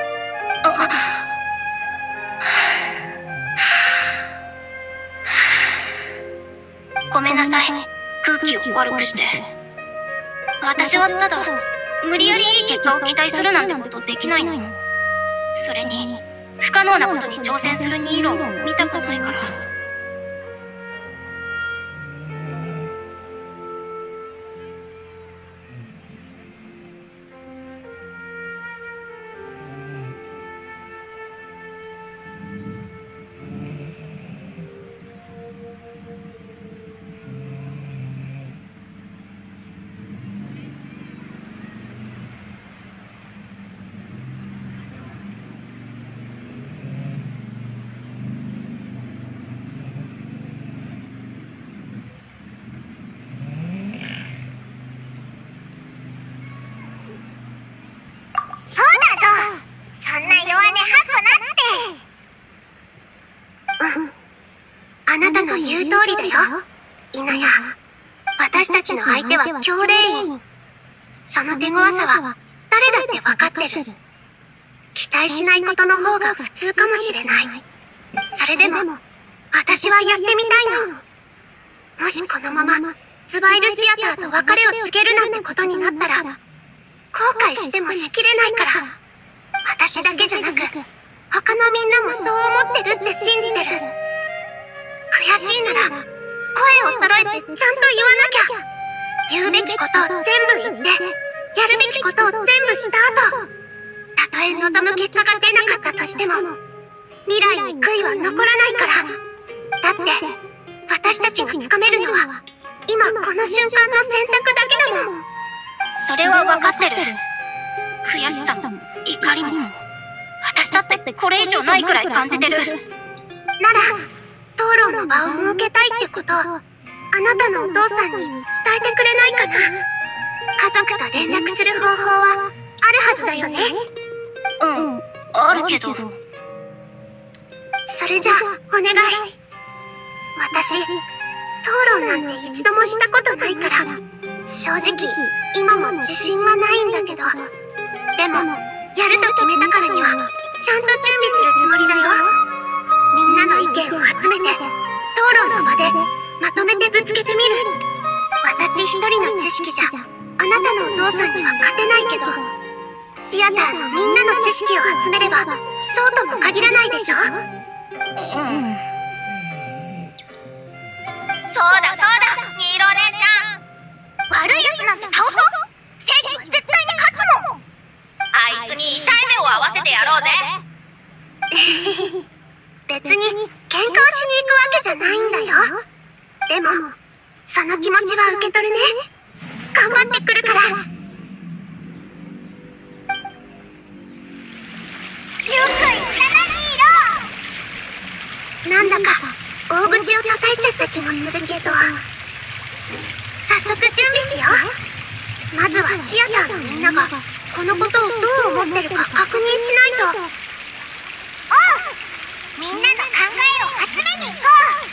[SPEAKER 2] ごめんなさい、空気を悪くして。私はただ無理やりいい結果を期待するなんてことできないの。それに不可能なことに挑戦するニーローを見たくないから。
[SPEAKER 1] そうだぞ。そんな弱音吐くなって。
[SPEAKER 2] あなたの言う通りだよ、イナヤ。私たちの相手は教令員。その手強さは誰だって分かってる。期待しないことの方が普通かもしれない。それでも私はやってみたいの。もしこのままズバイルシアターと別れを告げるなんてことになったら後悔してもしきれないから。私だけじゃなく他のみんなもそう思ってるって信じてる。悔しいなら声を揃えてちゃんと言わなきゃ。言うべきことを全部言ってやるべきことを全部した後、たとえ望む結果が出なかったとしても未来に悔いは残らないから。だって私たちがつかめるのは今この瞬間の選択だけだもん。それは分かってる。悔しさも怒りも私だってこれ以上ないくらい感じてる。なら討論の場を設けたいってことをあなたのお父さんに伝えてくれないかな。家族と連絡する方法はあるはずだよね。あるけど。それじゃお願い。私討論なんて一度もしたことないから正直今も自信はないんだけど、でもやると決めたからにはちゃんと準備するつもりだよ。みんなの意見を集めて討論の場でまとめてぶつけてみる。私一人の知識じゃあなたのお父さんには勝てないけど、シアターのみんなの知識を集めればそうとも限らないでしょ。
[SPEAKER 1] そうだそうだ、ニーロお姉ちゃん。悪い奴なんて倒そう。正義は絶対に勝つもん。あいつに痛い目を合わせてやろうぜ。
[SPEAKER 2] 別に喧嘩をしに行くわけじゃないんだよ。でもその気持ちは受け取るね。頑張ってくるから。
[SPEAKER 1] よく言ったな、ニーロ。
[SPEAKER 2] なんだか大口を叩いちゃった気もするけど、早速準備しよう。まずはシアターのみんながこのことをどう思ってるか確認しないと。
[SPEAKER 1] みんなの考えを集めに行こう。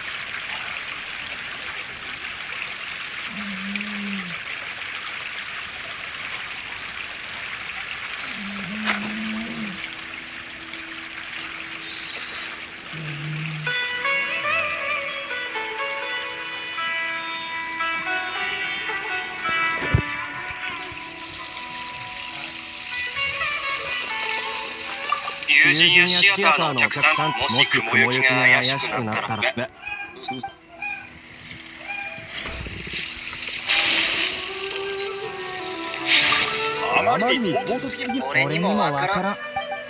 [SPEAKER 3] 友人やシアターのお客さん、もし雲行きが怪しくなったら
[SPEAKER 4] あまりに唐突すぎる。
[SPEAKER 3] 俺にもわからん。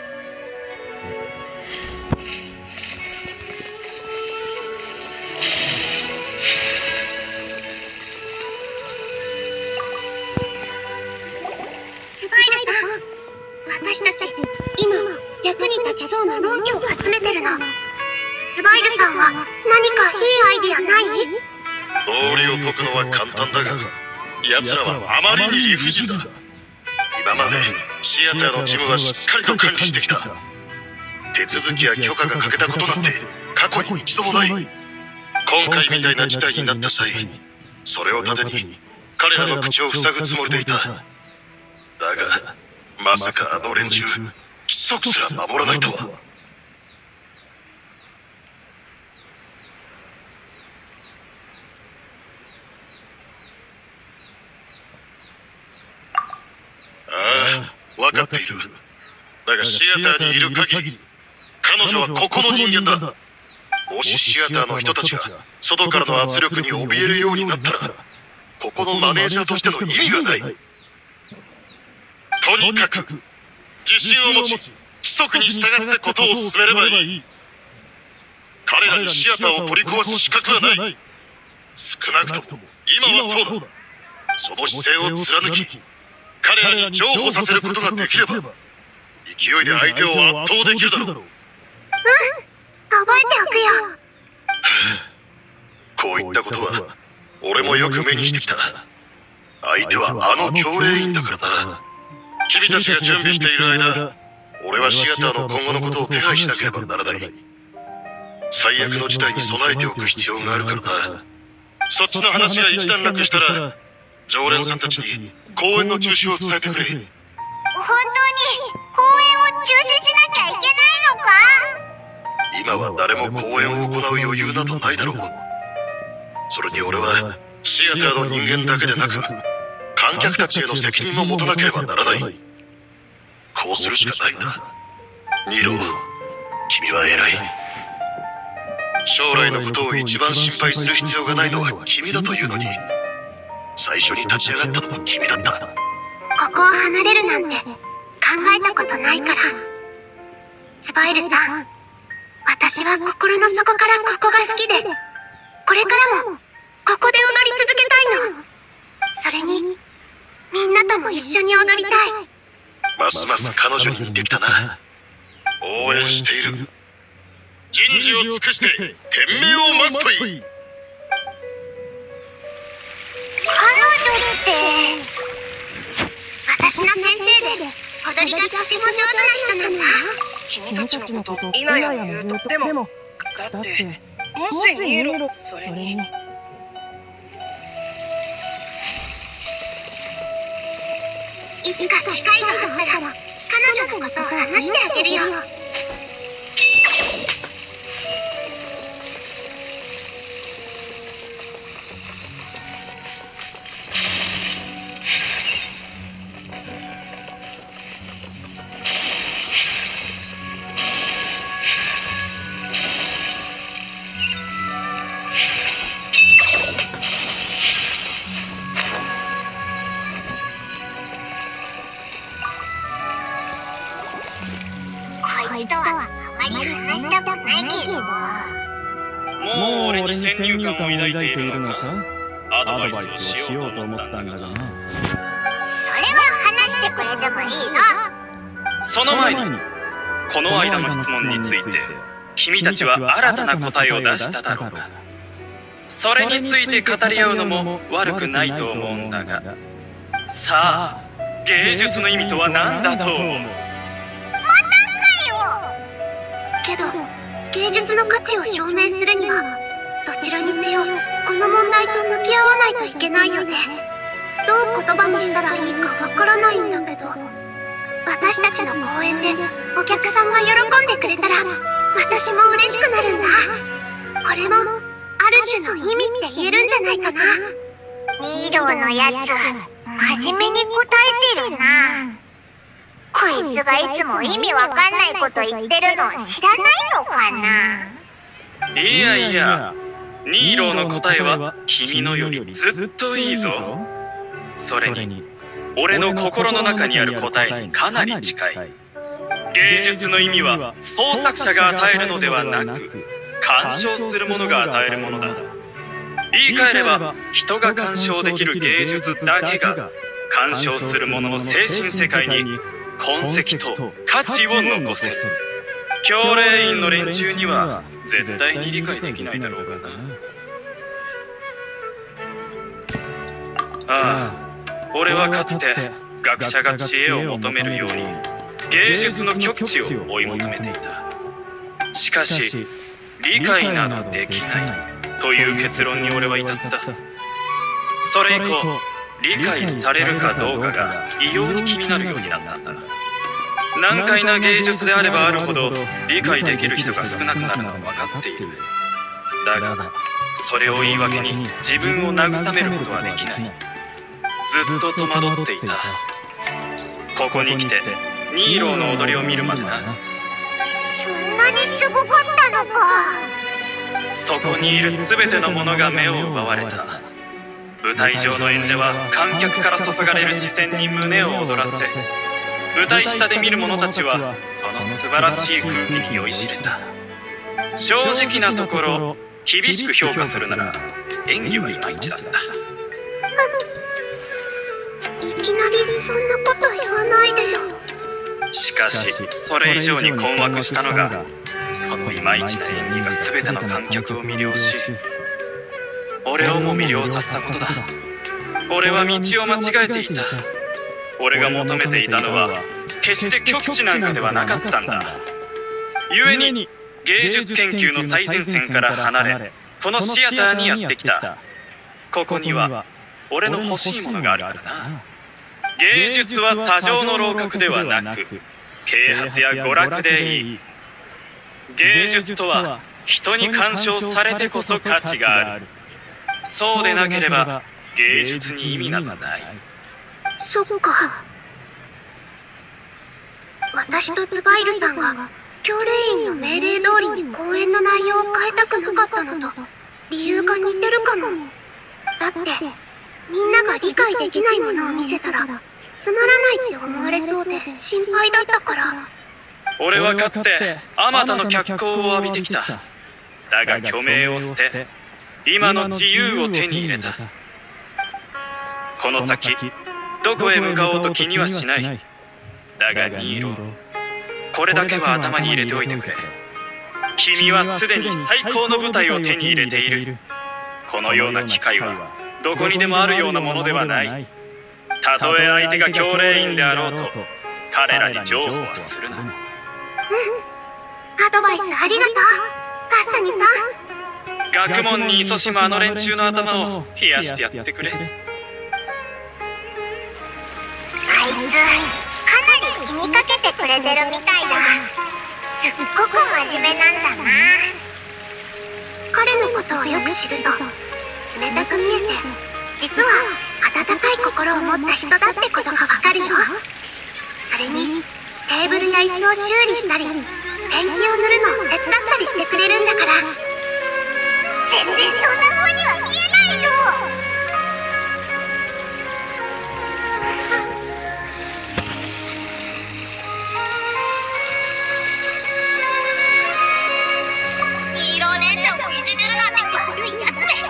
[SPEAKER 2] ズバイルさん、私たち今役に立ちそうな論拠を集めてるの。ズバイルさんは何かいいアイディアない？
[SPEAKER 4] 道理を解くのは簡単だが、奴らはあまりに理不尽だ。今までシアターの事務はしっかりと管理してきた。手続きや許可が欠けたことなんて過去に一度もない。今回みたいな事態になった際、それを盾に彼らの口を塞ぐつもりでいた。だがまさかあの連中、規則すら守らないとは。ああ、分かっている。だがシアターにいる限り、彼女はここの人間だ。もしシアターの人たちが外からの圧力に怯えるようになったら、ここのマネージャーとしての意味がない。とにかく自信を持ち、規則に従ってことを進めればいい。彼らにシアターを取り壊す資格はない。少なくとも今はそうだ。その姿勢を貫き、彼らに譲歩させることができれば、勢いで相手を圧倒できるだろう。
[SPEAKER 2] 覚えておくよ。
[SPEAKER 4] こういったことは俺もよく目にしてきた。相手はあの教令員だからな。君たちが準備している間、俺はシアターの今後のことを手配しなければならない。最悪の事態に備えておく必要があるからな。そっちの話が一段落したら、常連さんたちに公演の中止を伝えてくれ。
[SPEAKER 1] 本当に公演を中止しなきゃいけないのか？
[SPEAKER 4] 今は誰も公演を行う余裕などないだろう。それに俺はシアターの人間だけでなく、観客たちへの責任も持たなければならない。こうするしかないんだ。ニーロ、君は偉い。将来のことを一番心配する必要がないのは君だというのに、最初に立ち上がったのは君だった。
[SPEAKER 2] ここを離れるなんて考えたことないから。スパイルさん、私は心の底からここが好きで、これからもここで踊り続けたいの。それにみんなとも一緒に踊りたい。
[SPEAKER 4] ますます彼女に似てきたな。応援している。人事を尽くして天命を待つといい。
[SPEAKER 1] 彼女って
[SPEAKER 2] 私の先生で踊りがとても上手な人なんだ。
[SPEAKER 7] 君たちのことイナヤ言うとでもだってもしニーロそれに
[SPEAKER 2] いつか機会があったら彼女のことを話してあげるよ。
[SPEAKER 1] こいつとはあまり話したくないけど。
[SPEAKER 8] もう俺に先入観を抱いているのか？アドバイスをしようと思ったんだがな。
[SPEAKER 1] それは話してくれてもいいぞ。
[SPEAKER 8] その前にこの間の質問について君たちは新たな答えを出しただろうか。それについて語り合うのも悪くないと思うんだが、さあ芸術の意味とは何だと思う？
[SPEAKER 2] けど芸術の価値を証明するにはどちらにせよこの問題と向き合わないといけないよね。どう言葉にしたらいいかわからないんだけど、私たちの公演でお客さんが喜んでくれたら私も嬉しくなるんだ。これもある種の意味って言えるんじゃないかな。
[SPEAKER 1] ニーローのやつ真面目に答えてるな。こいつがいつも意味わかんないこと言ってるの知らないのかな。
[SPEAKER 8] いやいや、ニーローの答えは君のよりずっといいぞ。それに俺の心の中にある答えにかなり近い。芸術の意味は創作者が与えるのではなく、鑑賞する者が与えるものだ。言い換えれば人が鑑賞できる芸術だけが鑑賞する者の精神世界に痕跡と価値を残せる。教令員の連中には絶対に理解できないだろうがな。ああ、俺はかつて学者が知恵を求めるように芸術の極致を追い求めていた。しかし理解などできないという結論に俺は至った。それ以降理解されるかどうかが異様に気になるようになったんだ。難解な芸術であればあるほど理解できる人が少なくなるのは分かっている。だがそれを言い訳に自分を慰めることはできない。ずっと戸惑っていた。ここに来てニーローの踊りを見るまでな。
[SPEAKER 1] そんなにすごかったのか。
[SPEAKER 8] そこにいる全てのものが目を奪われた。舞台上の演者は観客から注がれる視線に胸を躍らせ、舞台下で見る者たちはその素晴らしい空気に酔いしれた。正直なところ厳しく評価するなら演技はいまいちだった。
[SPEAKER 2] いきなりそんなこと言わないでよ。
[SPEAKER 8] しかしそれ以上に困惑したのが、そのいまいちな演技が全ての観客を魅了し、俺をも魅了させたことだ。俺は道を間違えていた。俺が求めていたのは決して極地なんかではなかったんだ。故に芸術研究の最前線から離れ、このシアターにやってきた。ここには俺の欲しいものがあるからな。芸術は砂上の楼閣ではなく、啓発や娯楽でいい。芸術とは人に鑑賞されてこそ価値がある。そうでなければ芸術に意味などない。
[SPEAKER 2] そっか。私とズバイルさんが教令員の命令通りに講演の内容を変えたくなかったのと理由が似てるかも。だってみんなが理解できないものを見せたらつまらないって思われそうで心配だったから。
[SPEAKER 8] 俺はかつてあまたの脚光を浴びてきた。だが虚名を捨て今の自由を手に入れた。この先どこへ向かおうと気にはしない。だがニーロー、これだけは頭に入れておいてくれ。君はすでに最高の舞台を手に入れている。このような機会はどこにでもあるようなものではない。たとえ相手が教令員であろうと彼らに譲歩はするな。
[SPEAKER 2] アドバイスありがとうカッサニさん。
[SPEAKER 8] 学問に勤しむあの連中の頭を冷やしてやってくれ。
[SPEAKER 1] あいつかなり気にかけてくれてるみたいだ。すっごく真面目なんだな。
[SPEAKER 2] 彼のことをよく知ると冷たく見えて、実は温かい心を持った人だってことがわかるよ。それにテーブルや椅子を修理したりペンキを塗るのを手伝ったりしてくれるんだから。
[SPEAKER 1] 全然そんな風には見えないぞ。
[SPEAKER 2] ニーロお姉ちゃんをいじめるなんて悪いやつめ。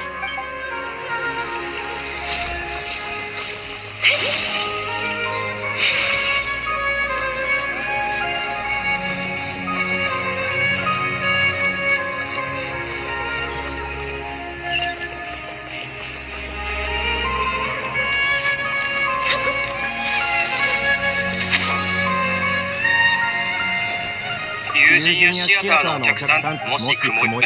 [SPEAKER 3] ユージニアシアターのお客さん、もし曇り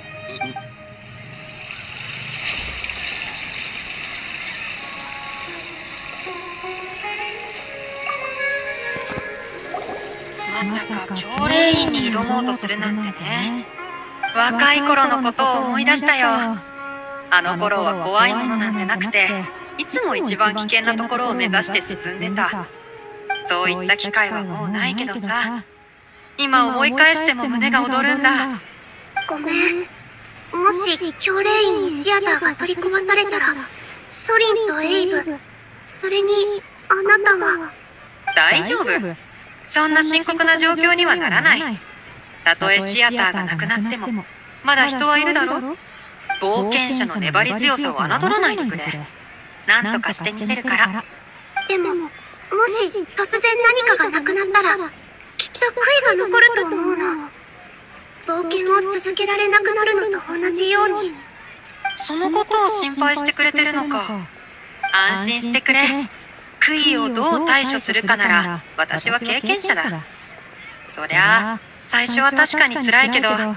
[SPEAKER 5] まさか教令員に挑もうとするなんてね。若い頃のことを思い出したよ。あの頃は怖いものなんてなくて、いつも一番危険なところを目指して進んでた。そういった機会はもうないけどさ、今思い返しても胸が躍るんだ。
[SPEAKER 2] ごめん。もし教令員にシアターが取り壊されたら、ソリンとエイブ、それにあなたは。
[SPEAKER 5] 大丈夫。そんな深刻な状況にはならない。たとえシアターがなくなってもまだ人はいるだろ。冒険者の粘り強さを侮らないでくれ。なんとかしてみせるから。
[SPEAKER 2] でも、もし突然何かがなくなったらきっと悔いが残ると思うの。冒険を続けられなくなるのと同じように。
[SPEAKER 5] そのことを心配してくれてるのか。安心してくれ。悔いをどう対処するかなら私は経験者だ。そりゃあ最初は確かに辛いけど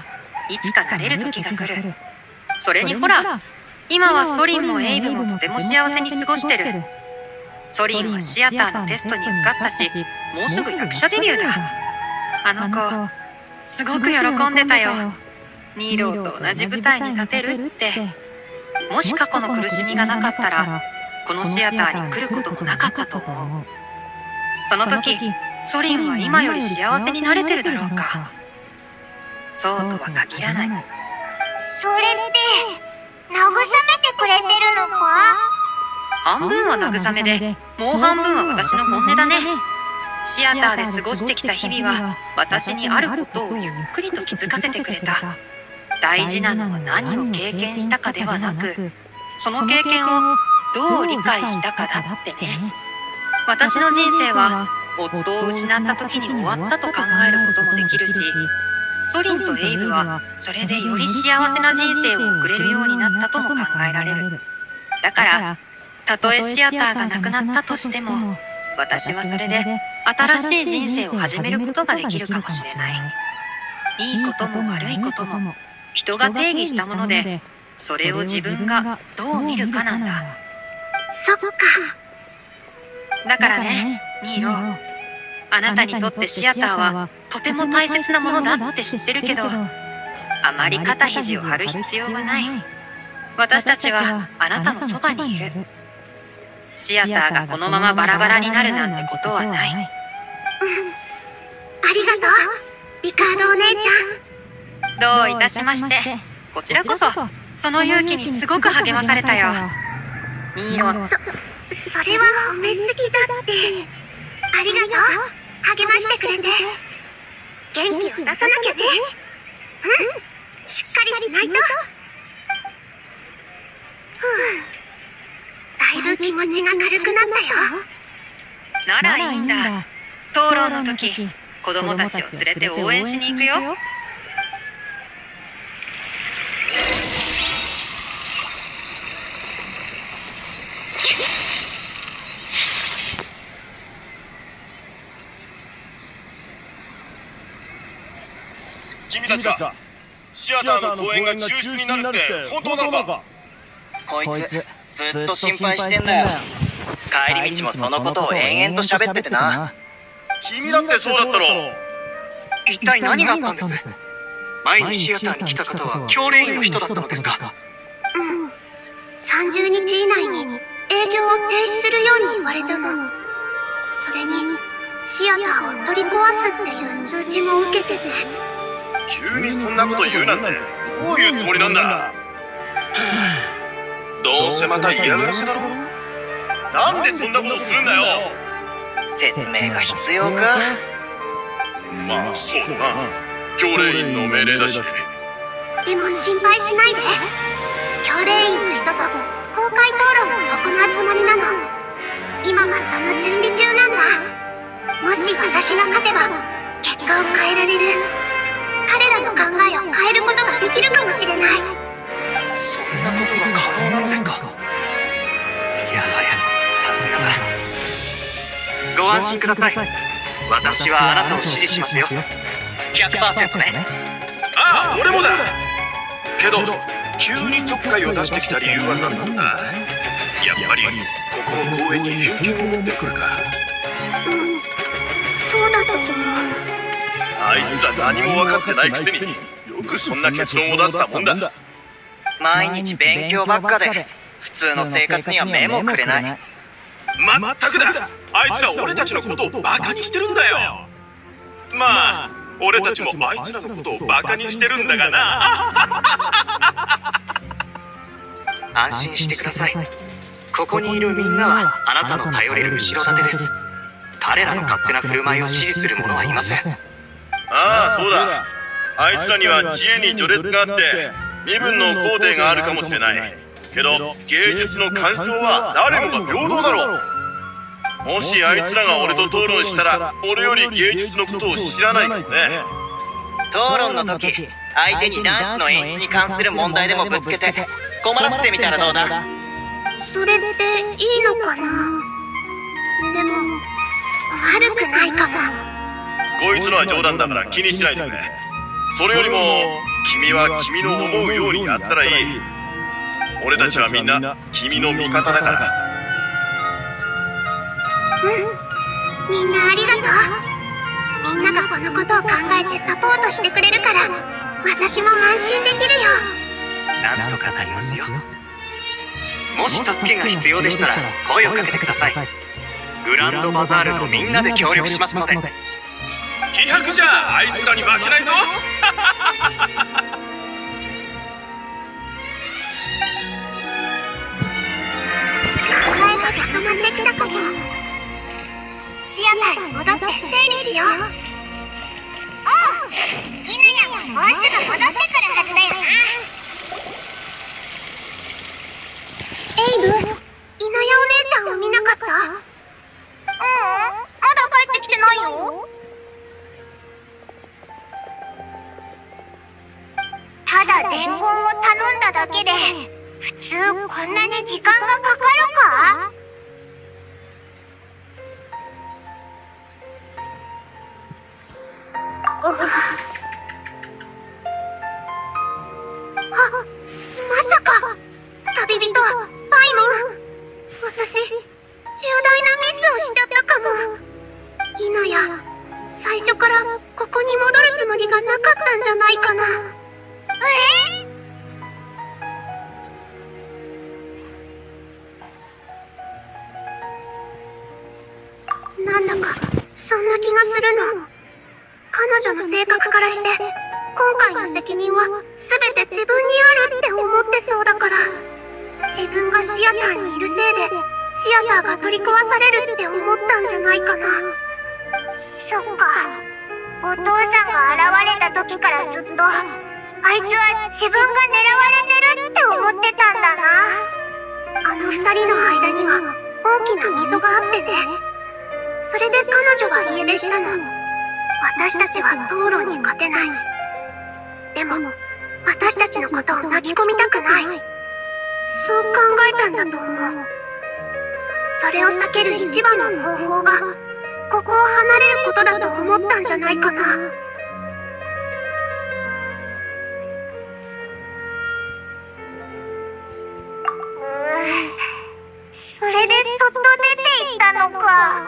[SPEAKER 5] いつかなれる時が来る。それにほら、今はソリンもエイブもとても幸せに過ごしてる。ソリンはシアターのテストに受かったし、もうすぐ役者デビューだ。あの子すごく喜んでたよ。ニーローと同じ舞台に立てるって。もし過去の苦しみがなかったら、このシアターに来ることもなかったと思う。その時ソリンは今より幸せになれてるだろうか。そうとは限らない。
[SPEAKER 1] それって慰めてくれてるのか？
[SPEAKER 5] 半分は慰めで、もう半分は私の本音だね。シアターで過ごしてきた日々は私にあることをゆっくりと気づかせてくれた。大事なのは何を経験したかではなく、その経験をどう理解したかだってね。私の人生は夫を失った時に終わったと考えることもできるし、ソリンとエイブはそれでより幸せな人生を送れるようになったとも考えられる。だからたとえシアターがなくなったとしても、私はそれで新しい人生を始めることができるかもしれない。いいことも悪いことも人が定義したもので、それを自分がどう見るかなんだ。
[SPEAKER 2] そっか。
[SPEAKER 5] だからね、ニーロー、あなたにとってシアターはとても大切なものだって知ってるけど、あまり肩肘を張る必要はない。私たちはあなたのそばにいる。シアターがこのままバラバラになるなんてことはない。
[SPEAKER 2] ありがとう、リカードお姉ちゃん。
[SPEAKER 5] どういたしまして。こちらこそその勇気にすごく励まされたよ。ニーロー、
[SPEAKER 2] それは褒めすぎだって。ありがとう、励ましてくれて。元気を出さなきゃね。しっかりしないと。だいぶ気持ちが軽くなったよ。
[SPEAKER 5] ならいいんだ。討論の時、子供たちを連れて応援しに行くよ。
[SPEAKER 4] 君たちがシアターの公演が中止になるって本当なのか？
[SPEAKER 3] こいつずっと心配してんだよ。帰り道もそのことを延々と喋っててな。
[SPEAKER 4] 君だってそうだったろ。
[SPEAKER 3] 一体何があったんです？前にシアターに来た方は教練員の人だったのですか？
[SPEAKER 2] 30日以内に営業を停止するように言われたの。それにシアターを取り壊すっていう通知も受けてて。
[SPEAKER 4] 急にそんなこと言うなんてどういうつもりなんだ？どうせまた嫌がらせだろ。なんでそんなことするんだよ。
[SPEAKER 3] 説明が必要か？
[SPEAKER 4] まあそうだな、教練員の命令だし。
[SPEAKER 2] でも心配しないで。教練員の人と公開討論を行うつもりなの。今はその準備中なんだ。もし私が勝てば結果を変えられる。彼らの考えを変えることができるかもしれない。
[SPEAKER 3] そんなことが可能なのですか？いやはや、さすがだ。ご安心ください。私はあなたを支持しますよ。100% ね。
[SPEAKER 4] ああ、俺もだ。けど急にちょっかいを出してきた理由は何なんだ？やっぱりここの公園に偏見を持ってくるか。
[SPEAKER 2] そうだと思う。
[SPEAKER 4] あいつら何も分かってないくせによくそんな結論を出したもんだ。
[SPEAKER 3] 毎日勉強ばっかで普通の生活には目もくれない。
[SPEAKER 4] まったくだ。あいつら俺たちのことをバカにしてるんだよ。まあ俺たちもあいつらのことをバカにしてるんだがな。
[SPEAKER 3] 安心してください。ここにいるみんなはあなたの頼れる後ろ盾です。彼らの勝手な振る舞いを支持する者はいません。
[SPEAKER 4] ああ、そうだ。あいつらには知恵に序列があって身分の肯定があるかもしれない。けど芸術の鑑賞は誰もが平等だろう。もしあいつらが俺と討論したら俺より芸術のことを知らないからね。
[SPEAKER 3] 討論の時、相手にダンスの演出に関する問題でもぶつけて困らせてみたらどうだ？
[SPEAKER 2] それっていいのかな？でも悪くないかも。
[SPEAKER 4] こいつのは冗談だから気にしないでくれ。それよりも君は君の思うようにやったらいい。俺たちはみんな君の味方だから。
[SPEAKER 2] みんなありがとう。みんながこのことを考えてサポートしてくれるから私も安心できるよ。
[SPEAKER 3] なんとかなりますよ。もし助けが必要でしたら声をかけてください。グランドバザールのみんなで協力しますので。
[SPEAKER 4] 気迫じゃあいつらに負けないぞ。
[SPEAKER 2] まとまってきたかも。シアターに戻って整理しよう。
[SPEAKER 1] おう、イナヤももうすぐ戻ってくるはずだよな。
[SPEAKER 2] エイブ、イナヤお姉ちゃんを見なかった？
[SPEAKER 1] まだ帰ってきてないよ。ただ伝言を頼んだだけで普通こんなに時間がかかるか？
[SPEAKER 2] まさか旅人パイモン、私重大なミスをしちゃったかも。イナヤ、最初からここに戻るつもりがなかったんじゃないかな。なんだかそんな気がするの。彼女の性格からして今回の責任は全て自分にあるって思ってそうだから、自分がシアターにいるせいでシアターが取り壊されるって思ったんじゃないかな。
[SPEAKER 1] そっか、お父さんが現れた時からずっとあいつは自分が狙われてるって思ってたんだな。
[SPEAKER 2] あの二人の間には大きな溝があってね。それで彼女が家出したの。私たちは討論に勝てない。でも私たちのことを巻き込みたくない。そう考えたんだと思う。それを避ける一番の方法がここを離れることだと思ったんじゃないかな。
[SPEAKER 1] それでそっと出ていったのか。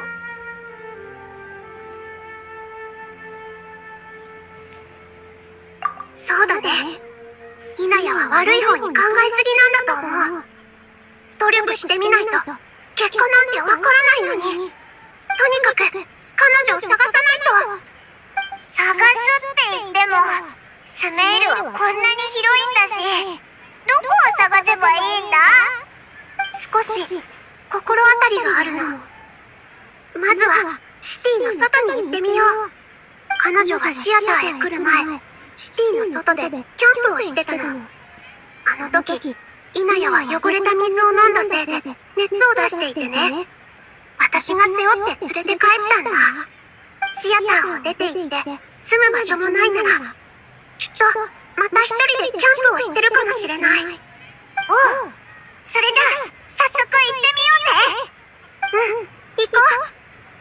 [SPEAKER 2] そうだね。イナヤは悪い方に考えすぎなんだと思う。努力してみないと結果なんてわからないのに。とにかく彼女を探さないと。
[SPEAKER 1] 探すって言ってもスメールはこんなに広いんだし、どこを探せばいいんだ？
[SPEAKER 2] 少し心当たりがあるの。まずはシティの外に行ってみよう。彼女がシアターへ来る前、シティの外でキャンプをしてたの。あの時イナヤは汚れた水を飲んだせいで熱を出していてね。私が背負って連れて帰ったんだ。シアターを出て行って住む場所もないならきっとまた一人でキャンプをしてるかもしれない。
[SPEAKER 1] おう、それじゃあ早速行ってみようぜ。
[SPEAKER 2] 行こう。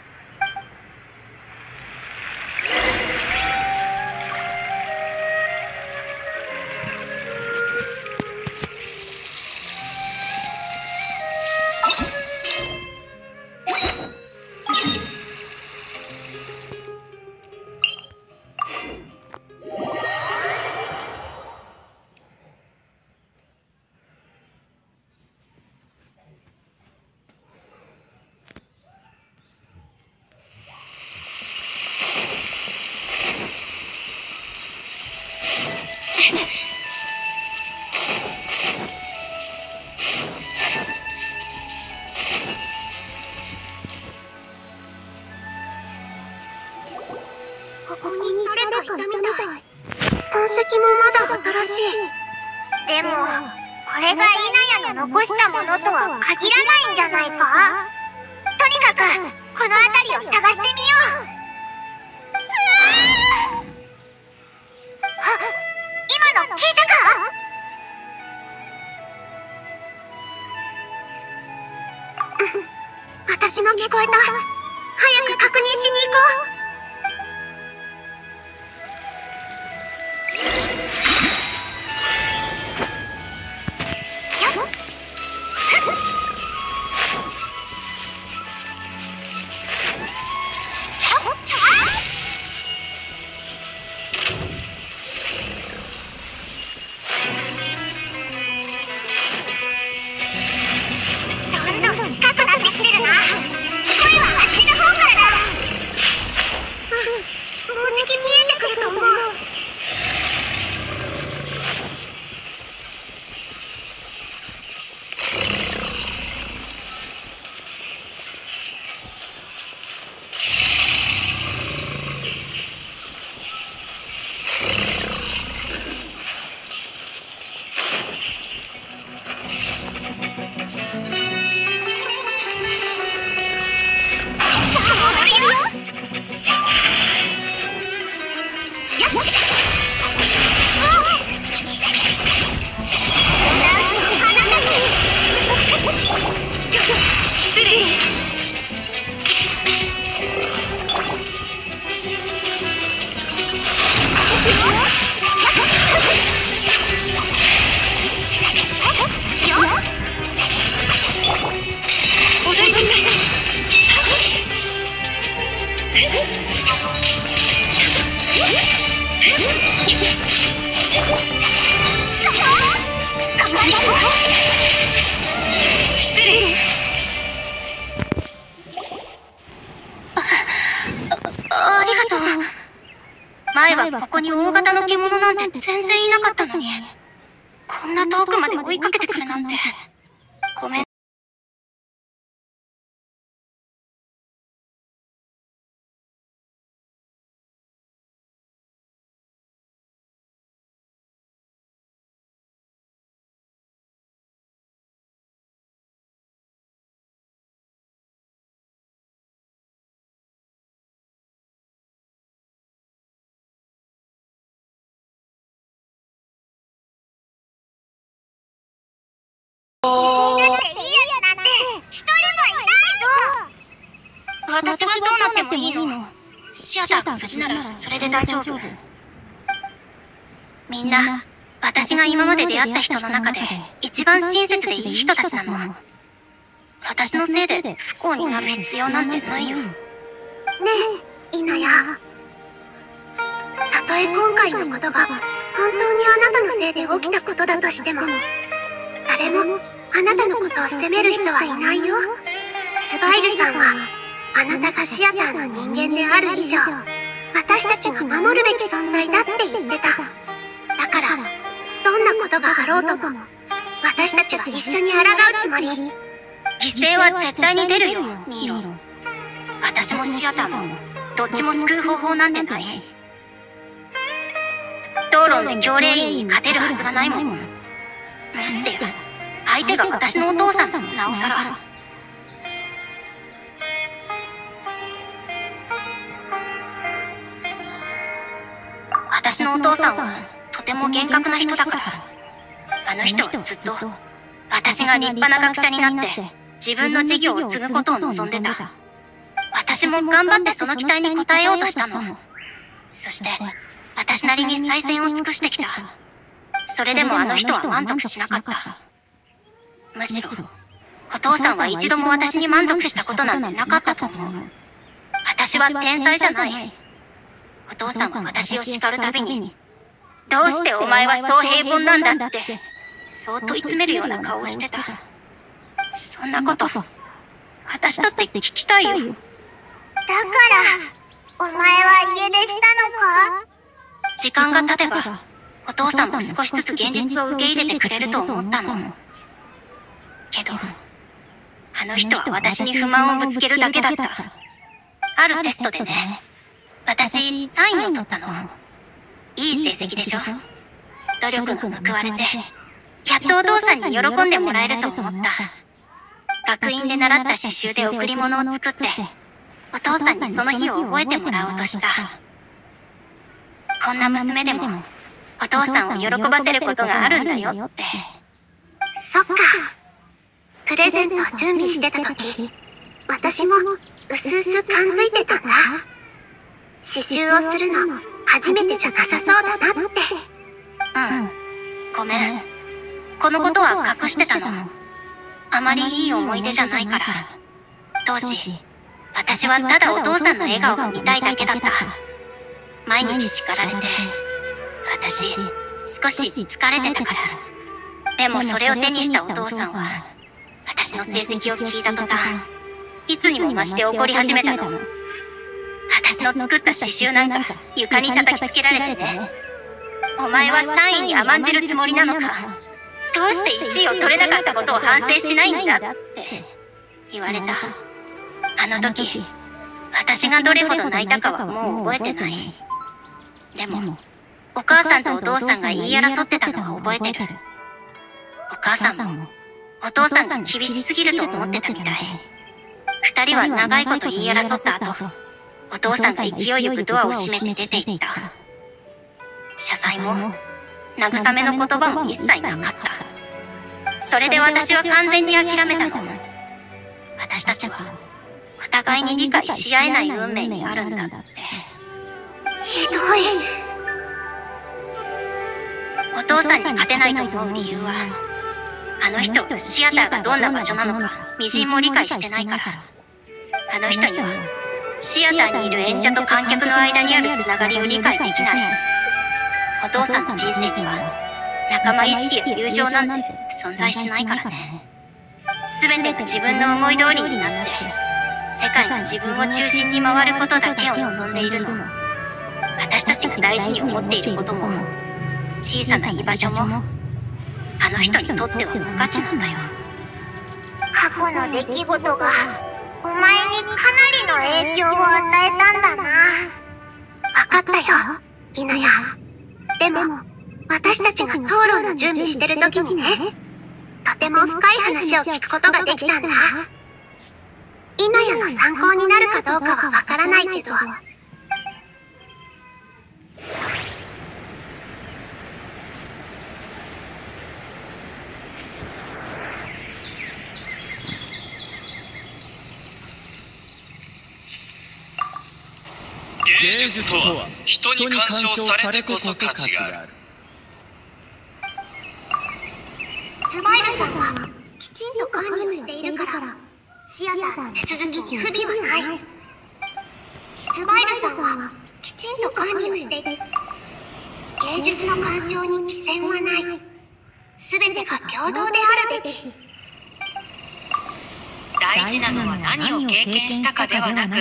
[SPEAKER 2] ここに誰かいたみたい。痕跡もまだ新しい。
[SPEAKER 1] でもこれがイナヤが残したものとは限らないんじゃないか？とにかくこの辺りを探してみよう。あ、今の聞いたか？
[SPEAKER 2] 私も聞こえた。早く確認しに行こう。 ここに大型の獣なんて全然いなかったのに、こんな遠くまで追いかけてくるなんて。ごめん。私はどうなってもいいの。シアターが無事ならそれで大丈夫。みんな、私が今まで出会った人の中で一番親切でいい人たちなの。私のせいで不幸になる必要なんてないよ。ねえ、イナヤ。たとえ今回のことが本当にあなたのせいで起きたことだとしても、誰もあなたのことを責める人はいないよ。ズバイルさんは、あなたがシアターの人間である以上、私たちが守るべき存在だって言ってた。だから、どんなことがあろうとも、私たちは一緒に抗うつもり。犠牲は絶対に出るよ、ニーロ。私もシアターも、どっちも救う方法なんてない。討論で教令員に勝てるはずがないもん。ましてや、相手が私のお父さんなの、なおさら。私のお父さんはとても厳格な人だから。あの人はずっと私が立派な学者になって自分の事業を継ぐことを望んでた。私も頑張ってその期待に応えようとしたの。そして私なりに最善を尽くしてきた。それでもあの人は満足しなかった。むしろお父さんは一度も私に満足したことなんてなかったと思う。私は天才じゃない。お父さんは私を叱るたびに、どうしてお前はそう平凡なんだって、そう問い詰めるような顔をしてた。そんなこと、私だって聞きたいよ。だから、お前は家出したのか？時間が経てば、お父さんも少しずつ現実を受け入れてくれると思ったの。けど、あの人は私に不満をぶつけるだけだった。あるテストでね、私3位を取ったの。いい成績でしょ。努力が報われて、やっとお父さんに喜んでもらえると思った。学院で習った刺繍で贈り物を作って、お父さんにその日を覚えてもらおうとした。こんな娘でも、お父さんを喜ばせることがあるんだよって。そっか。プレゼントを準備してた時、私もうすうす感づいてたんだ。刺繍をするの初めてじゃなさそうだなって。うん、ごめん。このことは隠してたの。あまりいい思い出じゃないから。当時、私はただお父さんの笑顔が見たいだけだった。毎日叱られて、私、少し疲れてたから。でもそれを手にしたお父さんは、私の成績を聞いた途端、いつにも増して怒り始めたの。私の作った刺繍なんか床に叩きつけられてね。お前は3位に甘んじるつもりなのか。どうして1位を取れなかったことを反省しないんだって言われた。あの時、私がどれほど泣いたかはもう覚えてない。でも、お母さんとお父さんが言い争ってたのは覚えてる。お母さんも、お父さんが厳しすぎると思ってたみたい。2人は長いこと言い争った後、お父さんが勢いよくドアを閉めて出て行った。謝罪も、慰めの言葉も一切なかった。それで私は完全に諦めたの。私たちは、お互いに理解し合えない運命にあるんだって。ひどい。お父さんに勝てないと思う理由は、あの人、シアターがどんな場所なのか、みじんも理解してないから。あの人には、シアターにいる演者と観客の間にあるつながりを理解できない。お父さんの人生には、仲間意識や友情なんて存在しないからね。すべてが自分の思い通りになって、世界が自分を中心に回ることだけを望んでいるの。 私たちが大事に思っていることも小さな居場所もあの人にとっては無価値なんだよ。
[SPEAKER 1] 過去の出来事がお前にかなりの影響を与えたんだな。
[SPEAKER 2] 分かったよ、イナヤ。でも私たちが討論の準備してる時にね、とても深い話を聞くことができたんだ。イナヤの参考になるかどうかはわからないけど、
[SPEAKER 8] 芸術とは人に干渉されてこそ価値がある。
[SPEAKER 2] ズバイルさんはきちんと管理をしているからシアターの手続きに不備はない。ズバイルさんはきちんと管理をしている。芸術の干渉に規制はない。全てが平等であるべき。
[SPEAKER 5] 大事なのは何を経験したかではなく、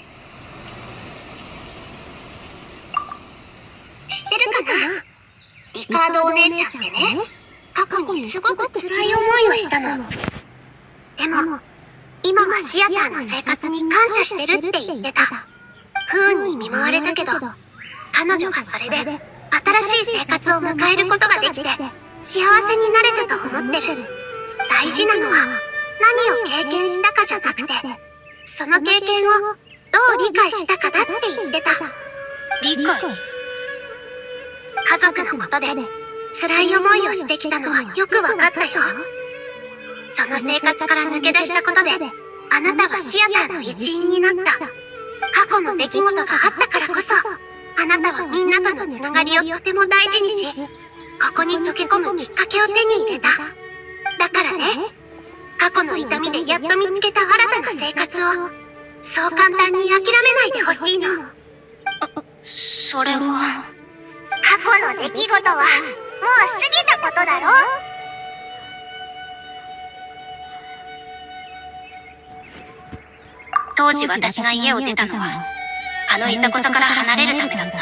[SPEAKER 2] 知ってるかな、リカードお姉ちゃんってね、過去にすごく辛い思いをしたの。でも今はシアターの生活に感謝してるって言ってた。不運に見舞われたけど、彼女がそれで新しい生活を迎えることができて幸せになれたと思ってる。大事なのは何を経験したかじゃなくて、その経験をどう理解したかだって言ってた。
[SPEAKER 5] 理解？
[SPEAKER 2] 家族のことで辛い思いをしてきたのはよくわかったよ。その生活から抜け出したことで、あなたはシアターの一員になった。過去の出来事があったからこそ、あなたはみんなとのつながりをとても大事にし、ここに溶け込むきっかけを手に入れた。だからね、過去の痛みでやっと見つけた新たな生活を、そう簡単に諦めないでほしいの。
[SPEAKER 5] それは。
[SPEAKER 1] 過去の出来事はもう過ぎたことだろ。
[SPEAKER 2] 当時私が家を出たのは、あのいざこざから離れるためだった。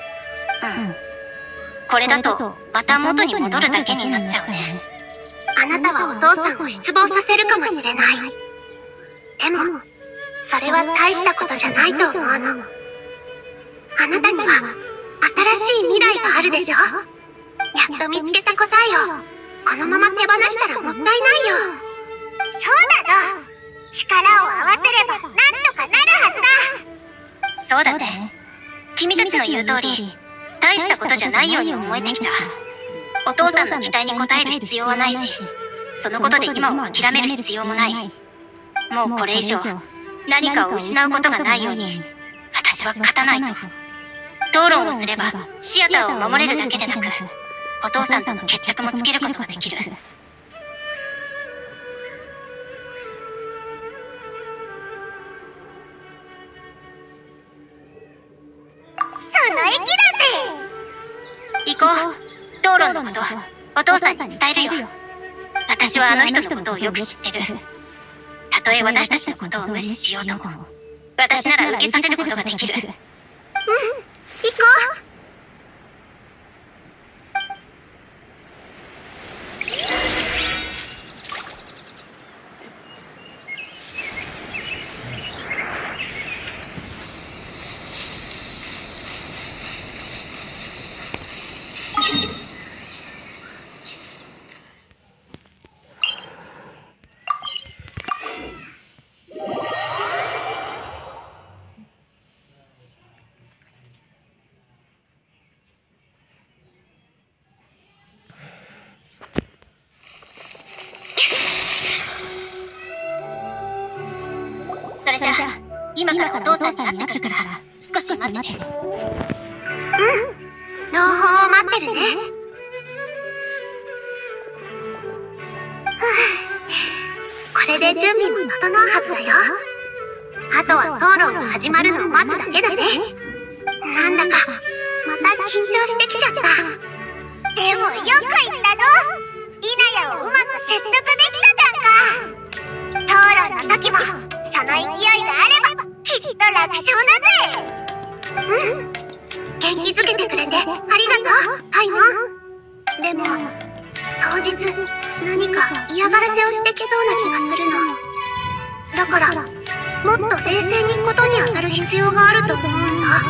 [SPEAKER 2] これだとまた元に戻るだけになっちゃうね。あなたはお父さんを失望させるかもしれない。でもそれは大したことじゃないと思うの。あなたには新しい未来があるでしょ。やっと見つけた答えをこのまま手放したらもったいないよ。
[SPEAKER 1] そうだぞ。力を合わせればなんとかなるはずだ。
[SPEAKER 2] そうだね。君たちの言う通り、大したことじゃないように思えてきた。お父さんの期待に応える必要はないし、そのことで今を諦める必要もない。もうこれ以上何かを失うことがないように、私は勝たないと。討論をすればシアターを守れるだけでなく、お父さんとの決着もつけることができる。
[SPEAKER 1] その意気だぜ。
[SPEAKER 2] 行こう。討論のことお父さんに伝えるよ。私はあの人のことをよく知ってる。たとえ私たちのことを無視しようとも、私なら受けさせることができる。行こう。それじゃあ、今からお父さんに会ってくるから、少し待ってて。朗報を待ってるね。これで準備も整うはずだよ。あとは討論が始まるのを待つだけだね。なんだか、また緊張してきちゃった。
[SPEAKER 1] でもよく言ったぞ。イナヤをうまく説得できたじゃんか。討論の時もその勢いがあればきっと楽勝だぜ。
[SPEAKER 2] 元気づけてくれてありがとう、パイモン。でも、当日、何か嫌がらせをしてきそうな気がするの。だから、もっと冷静にことに当たる必要があると思うんだ。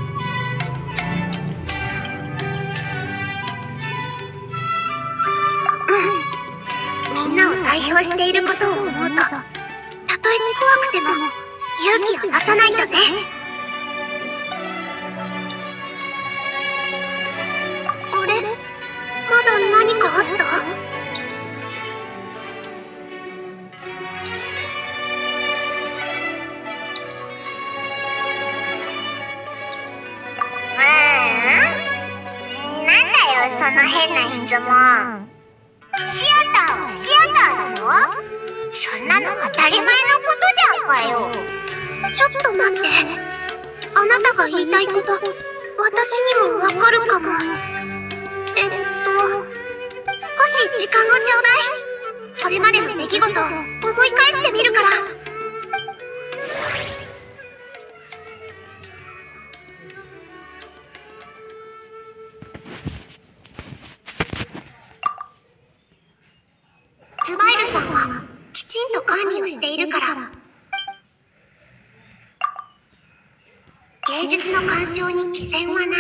[SPEAKER 2] みんなを代表していることを思うと、たとえ怖くても勇気を出さないとね。あれ？まだ何かあった？
[SPEAKER 1] その変な質問。シアターはシアターなの？そんなの当たり前のことじゃんかよ。
[SPEAKER 2] ちょっと待って。あなたが言いたいこと、私にもわかるかも。少し時間をちょうだい。これまでの出来事を思い返してみるから。ズバイルさんはきちんと管理をしているから。芸術の鑑賞に貴賎はない。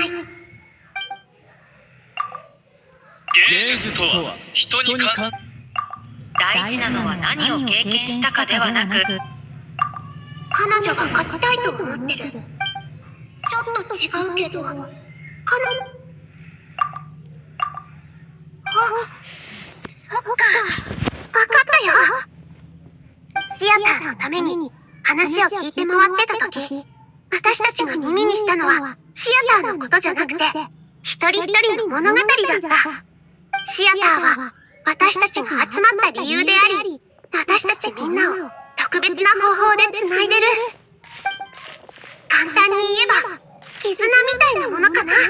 [SPEAKER 8] 芸術とは人に
[SPEAKER 5] 大事なのは何を経験したかではなく、
[SPEAKER 2] 彼女が勝ちたいと思ってる。ちょっと違うけど、あ、そっか。わかったよ。シアターのために話を聞いて回ってた時、私たちが耳にしたのはシアターのことじゃなくて、一人一人の物語だった。シアターは私たちが集まった理由であり、私たちみんなを特別な方法で繋いでる。簡単に言えば、絆みたいなものかな。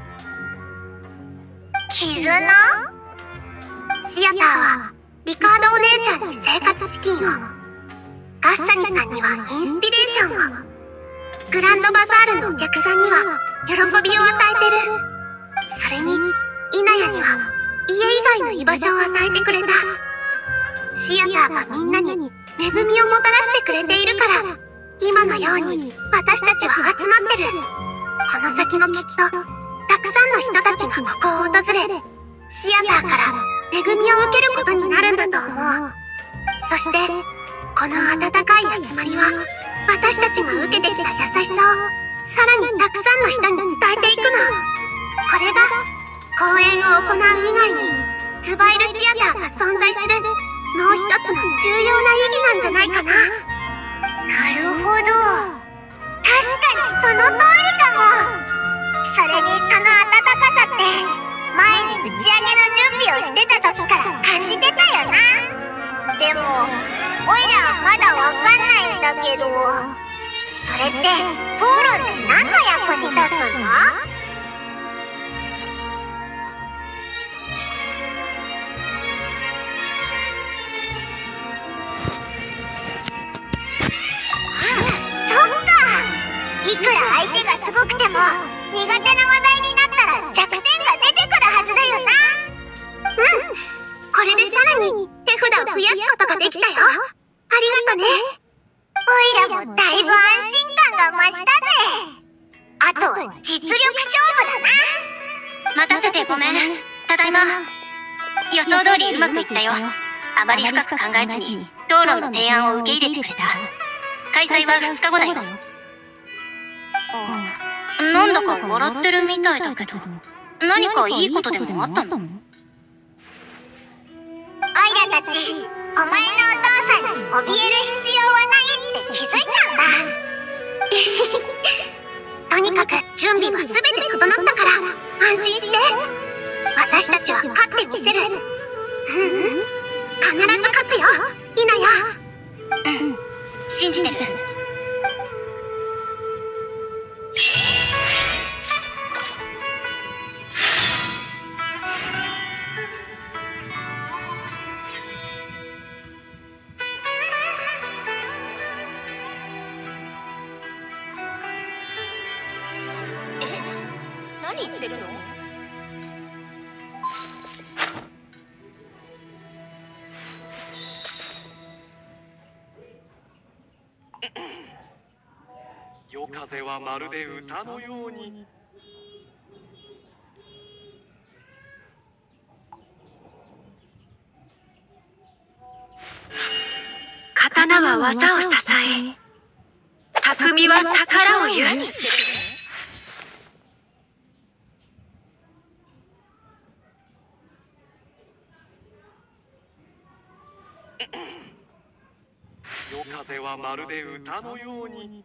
[SPEAKER 1] 絆？
[SPEAKER 2] シアターはリカードお姉ちゃんに生活資金を、ガッサニさんにはインスピレーションを、グランドバザールのお客さんには喜びを与えてる。それに、イナヤには家以外の居場所を与えてくれた。シアターがみんなに恵みをもたらしてくれているから、今のように私たちは集まってる。この先もきっと、たくさんの人たちがここを訪れ、シアターから恵みを受けることになるんだと思う。そして、この温かい集まりは、私たちが受けてきた優しさを、さらにたくさんの人に伝えていくの。これが、公演を行う以外に、ズバイルシアターが存在する、もう一つの重要な意義なんじゃないかな。
[SPEAKER 1] なるほど。確かにその通りかも。それにその温かさって、前に打ち上げの準備をしてた時から感じてたよな。でも、おいらはまだわかんないんだけど、それって討論で何の役に立つの？いくら相手がすごくても苦手な話題になったら弱点が出てくるはずだよな。
[SPEAKER 2] これでさらに手札を増やすことができたよ。ありがとね。
[SPEAKER 1] おいらもだいぶ安心感が増したぜ。あとは実力勝負だな。
[SPEAKER 2] 待たせてごめん。ただいま。予想通りうまくいったよ。あまり深く考えずに討論の提案を受け入れてくれた。開催は2日後だよ。なんだか笑ってるみたいだけど、何かいいことでもあったの？
[SPEAKER 1] おいらたち、お前のお父さんに怯える必要はないって気づいたんだ。
[SPEAKER 2] とにかく準備は全て整ったから安心して。私たちは勝ってみせる。必ず勝つよ、イナヤ。信じてる。
[SPEAKER 8] 夜風はまるで歌のように。
[SPEAKER 5] 刀は技を支え、匠は宝を有する。
[SPEAKER 8] 夜風はまるで歌のように。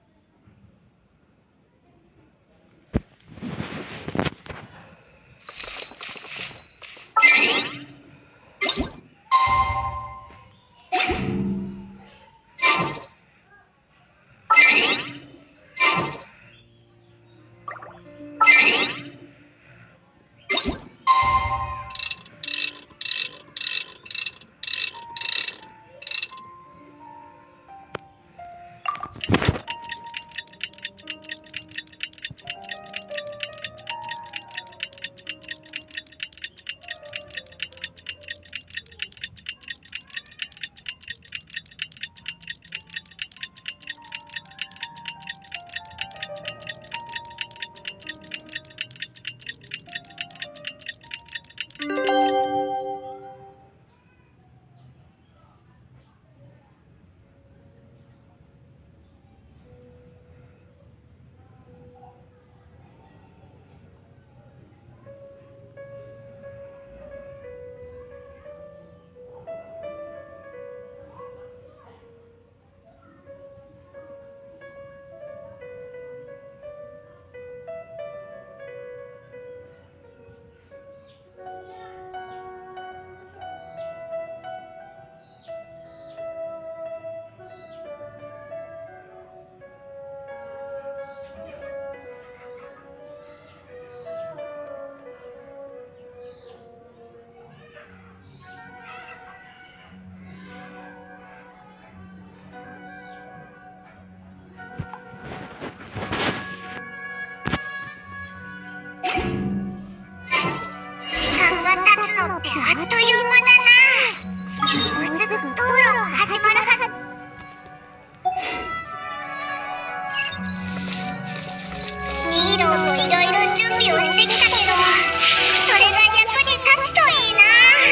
[SPEAKER 1] ってあっという間だな。もうすぐ討論が始まるはず。ニーローといろいろ準備をしてきたけど、それが役に立つといいな。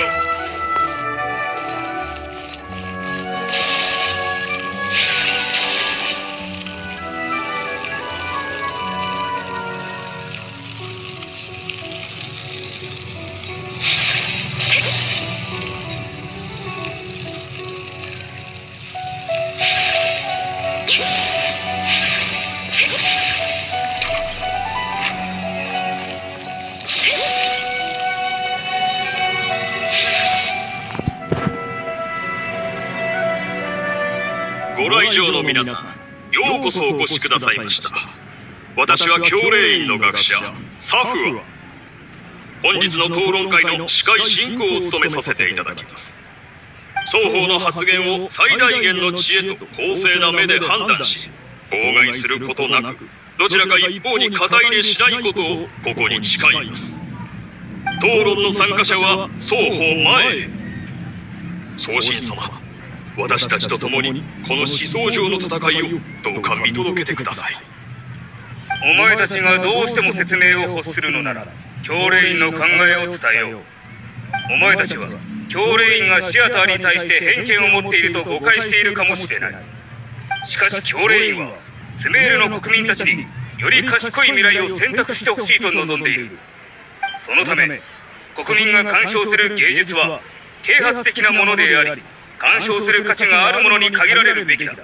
[SPEAKER 4] ご来場の皆さん、ようこそお越しくださいました。私は教令員の学者サフア。本日の討論会の司会進行を務めさせていただきます。双方の発言を最大限の知恵と公正な目で判断し、妨害することなくどちらか一方に肩入れしないことをここに誓います。討論の参加者は双方前へ。宗神様、私たちと共にこの思想上の戦いをどうか見届けてください。
[SPEAKER 6] お前たちがどうしても説明を欲するのなら、教令員の考えを伝えよう。お前たちは教令員がシアターに対して偏見を持っていると誤解しているかもしれない。しかし教令員はスメールの国民たちにより賢い未来を選択してほしいと望んでいる。そのため国民が鑑賞する芸術は啓発的なものであり、鑑賞する価値があるものに限られるべきだ。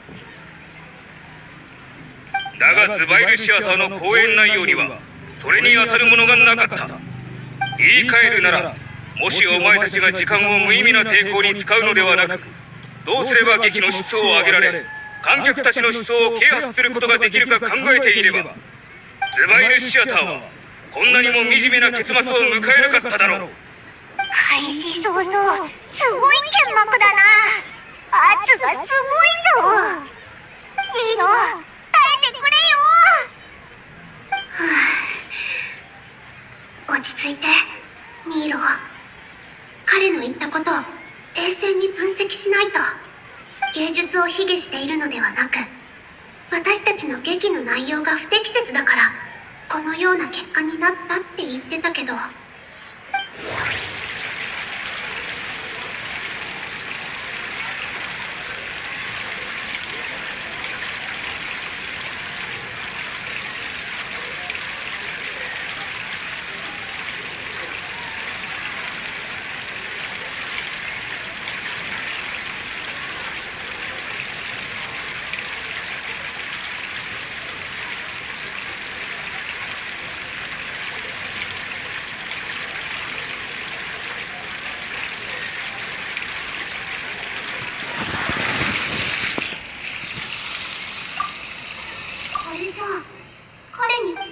[SPEAKER 6] だがズバイルシアターの講演内容にはそれに当たるものがなかった。言い換えるなら、もしお前たちが時間を無意味な抵抗に使うのではなく、どうすれば劇の質を上げられ、観客たちの質を啓発することができるか考えていれば、ズバイルシアターはこんなにも惨めな結末を迎えなかっただろう。
[SPEAKER 1] 開始早々、すごい剣幕だな。圧がすごいぞ。ニーロ、耐えてくれよ。
[SPEAKER 2] 落ち着いて、ニーロ。彼の言ったことを冷静に分析しないと。芸術を卑下しているのではなく、 私たちの劇の内容が不適切だからこのような結果になったって言ってたけど。じゃあ彼に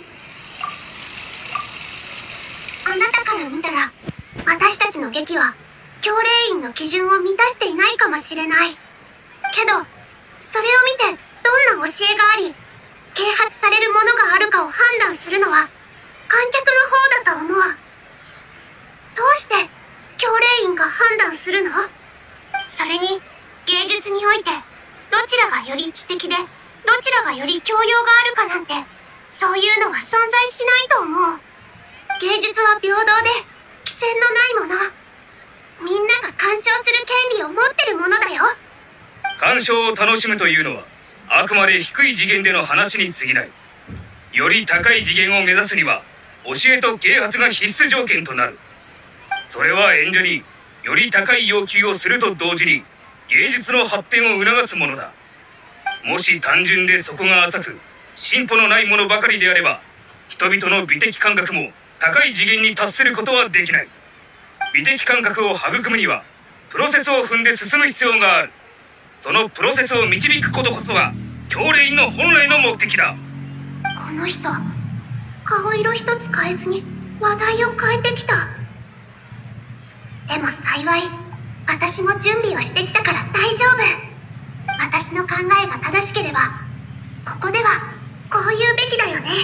[SPEAKER 2] あなたから見たら私たちの劇は教令員の基準を満たしていないかもしれないけど、それを見てどんな教えがあり啓発されるものがあるかを判断するのは観客の方だと思う。どうして教令員が判断するの？それに芸術においてどちらがより知的でどちらがより教養があるかなんてそういうのは存在しないと思う。芸術は平等で規制のないもの。みんなが鑑賞する権利を持ってるものだよ。
[SPEAKER 6] 鑑賞を楽しむというのはあくまで低い次元での話に過ぎない。より高い次元を目指すには教えと啓発が必須条件となる。それは演者により高い要求をすると同時に芸術の発展を促すものだ。もし単純でそこが浅く進歩のないものばかりであれば人々の美的感覚も高い次元に達することはできない。美的感覚を育むにはプロセスを踏んで進む必要がある。そのプロセスを導くことこそが教令員の本来の目的だ。
[SPEAKER 2] この人顔色一つ変えずに話題を変えてきた。でも幸い私も準備をしてきたから大丈夫。私の考えが正しければここではこう言うべきだよね。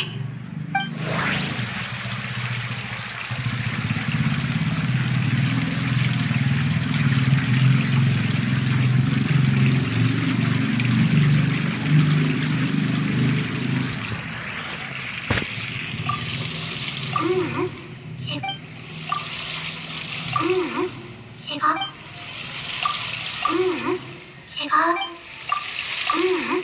[SPEAKER 2] 違う。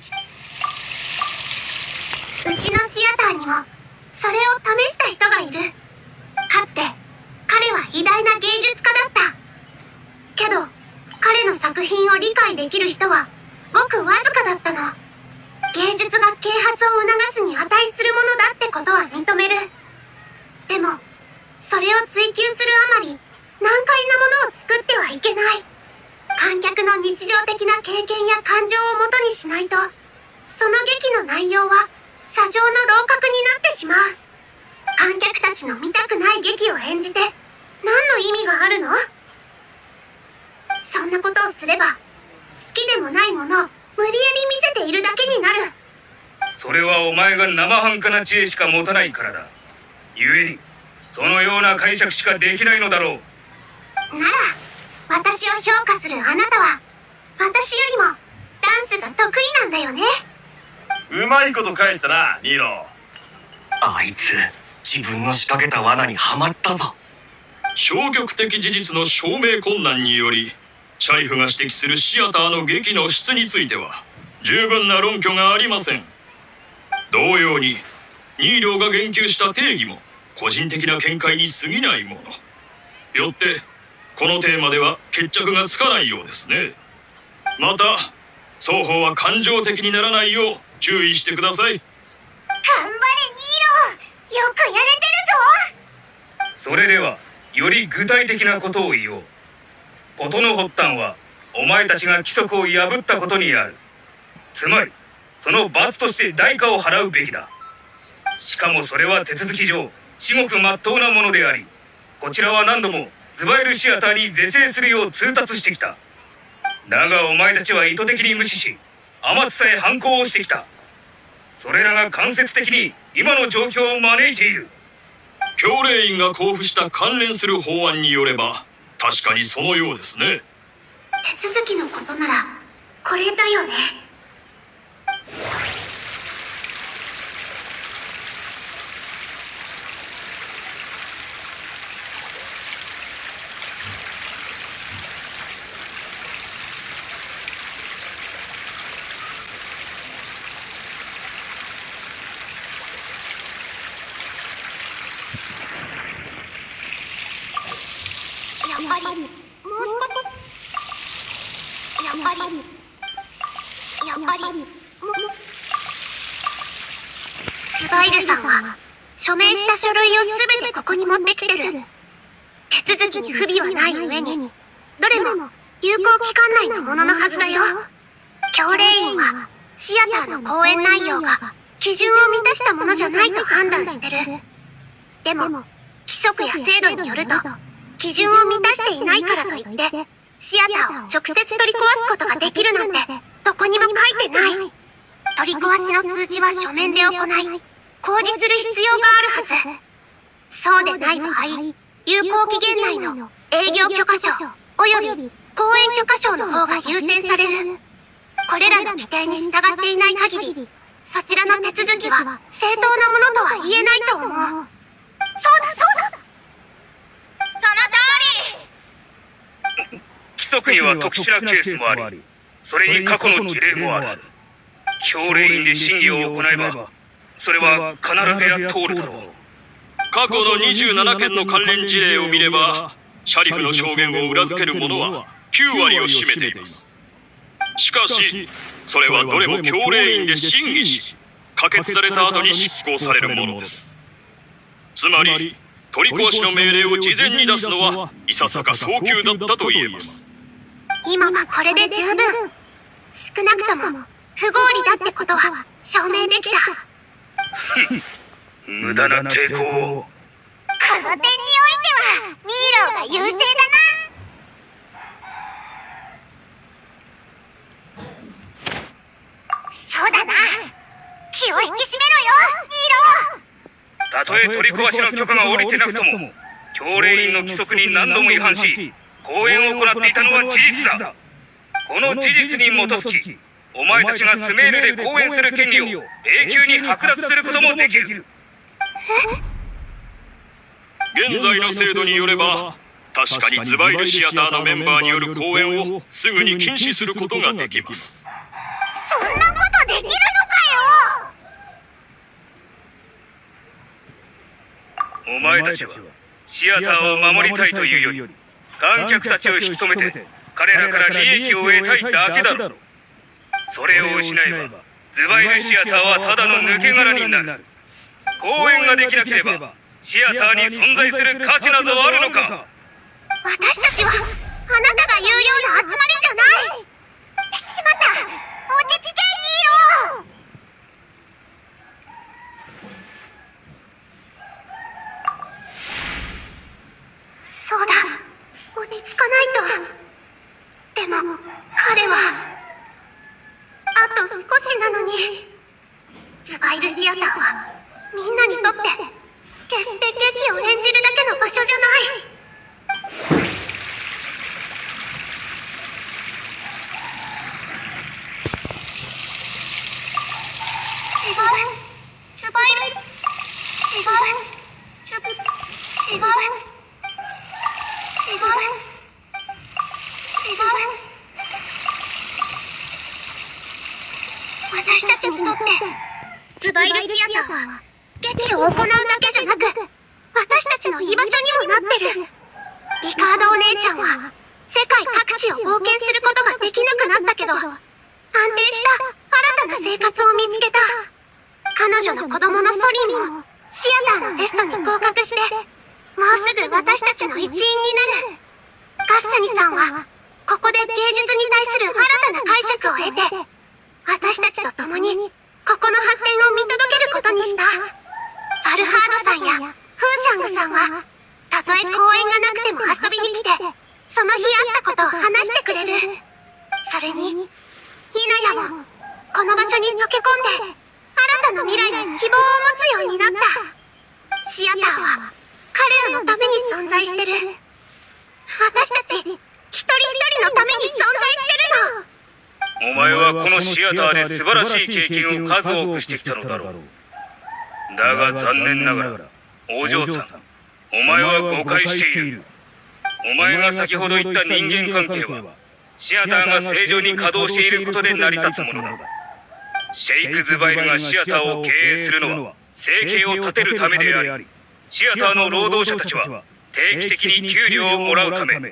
[SPEAKER 2] うちのシアターにもそれを試した人がいる。かつて彼は偉大な芸術家だった。けど彼の作品を理解できる人はごくわずかだったの。芸術が啓発を促すに値するものだってことは認める。でもそれを追求するあまり難解なものを作ってはいけない。観客の日常的な経験や感情をもとにしないとその劇の内容は砂上の楼閣になってしまう。観客たちの見たくない劇を演じて何の意味があるの？そんなことをすれば好きでもないものを無理やり見せているだけになる。
[SPEAKER 6] それはお前が生半可な知恵しか持たないからだ。故にそのような解釈しかできないのだろう。
[SPEAKER 2] なら私を評価するあなたは私よりもダンスが得意なんだよね。
[SPEAKER 4] うまいこと返したな、ニーロ。
[SPEAKER 3] あいつ自分の仕掛けた罠にはまったぞ。
[SPEAKER 6] 消極的事実の証明困難によりシャイフが指摘するシアターの劇の質については十分な論拠がありません。同様にニーロが言及した定義も個人的な見解に過ぎないもの。よってこのテーマでは決着がつかないようですね。また双方は感情的にならないよう注意してください。
[SPEAKER 1] 頑張れニーロ、よくやれてるぞ。
[SPEAKER 6] それではより具体的なことを言おう。事の発端はお前たちが規則を破ったことにある。つまりその罰として代価を払うべきだ。しかもそれは手続き上至極真っ当なものであり、こちらは何度もズバイルシアターに是正するよう通達してきた。だがお前たちは意図的に無視し甘つさえ反抗をしてきた。それらが間接的に今の状況を招いている。教令員が交付した関連する法案によれば確かにそのようですね。
[SPEAKER 2] 手続きのことならこれだよね。 りもう少し、やっぱりズバイルさんは署名した書類をすべてここに持ってきてる。手続きに不備はない上に、どれも有効期間内のもののはずだよ。教令員はシアターの講演内容が基準を満たしたものじゃないと判断してる。でも規則や制度によると、基準を満たしていないからといってシアターを直接取り壊すことができるなんてどこにも書いてない。取り壊しの通知は書面で行い、公示する必要があるはず。そうでない場合、有効期限内の営業許可証および講演許可証の方が優先される。これらの規定に従っていない限り、そちらの手続きは正当なものとは言えないと思う。そうだそうだ、その通り。
[SPEAKER 6] 規則には特殊なケースもあり、それに過去の事例もある。教令員で審議を行えば、それは必ずや通るだろう。
[SPEAKER 4] 過去の27件の関連事例を見れば、シャリフの証言を裏付けるものは9割を占めています。しかし、それはどれも教令員で審議し、可決された後に執行されるものです。つまり、取り壊しの命令を事前に出すのはいささか早急だったと言えます。
[SPEAKER 2] 今はこれで十分。少なくとも不合理だってことは証明できた。
[SPEAKER 6] 無駄な抵抗を。
[SPEAKER 1] この点においてはミーローが優勢だな。そうだな、気を引き締めろよ、ミーロー。
[SPEAKER 6] たとえ取り壊しの許可が下りてなくとも、教令員の規則に何度も違反し、講演を行っていたのは事実だ。この事実に基づき、お前たちがスメールで講演する権利を永久に剥奪することもできる。
[SPEAKER 4] 現在の制度によれば、確かにズバイルシアターのメンバーによる講演をすぐに禁止することができます。
[SPEAKER 1] そんなことできるのかよ。
[SPEAKER 6] お前たちはシアターを守りたいというより、観客たちを引き止めて彼らから利益を得たいだけだろ。それを失えばズバイルシアターはただの抜け殻になる。講演ができなければシアターに存在する価値などあるのか。
[SPEAKER 2] 私たちはあなたが言うような集まりじゃない。
[SPEAKER 1] しまった、落ち着け、ヒーロー。
[SPEAKER 2] そうだ、落ち着かないと。でも彼はあと少しなのに。ズバイルシアターはみんなにとって決して劇を演じるだけの場所じゃない。違う、ズバイル、違う、違う、私たちにとってズバイルシアターは劇を行うだけじゃなく、私たちの居場所にもなってる。リカードお姉ちゃんは世界各地を冒険することができなくなったけど、安定した新たな生活を見つけた。彼女の子供のソリンもシアターのテストに合格して、もうすぐ私たちの一員になる。ガッサニさんはここで芸術に対する新たな解釈を得て、私たちと共にここの発展を見届けることにした。アルハードさんやフーシャングさんはたとえ講演がなくても遊びに来て、その日あったことを話してくれる。それにヒナヤもこの場所に溶け込んで新たな未来に希望を持つようになった。シアターは彼らのために存在してる。私たち一人一人のために存在してるの。
[SPEAKER 6] お前はこのシアターで素晴らしい経験を数多くしてきたのだろう。だが残念ながらお嬢さん、お前は誤解している。お前が先ほど言った人間関係はシアターが正常に稼働していることで成り立つものだ。シェイク・ズバイルがシアターを経営するのは生計を立てるためであり、シアターの労働者たちは定期的に給料をもらうため、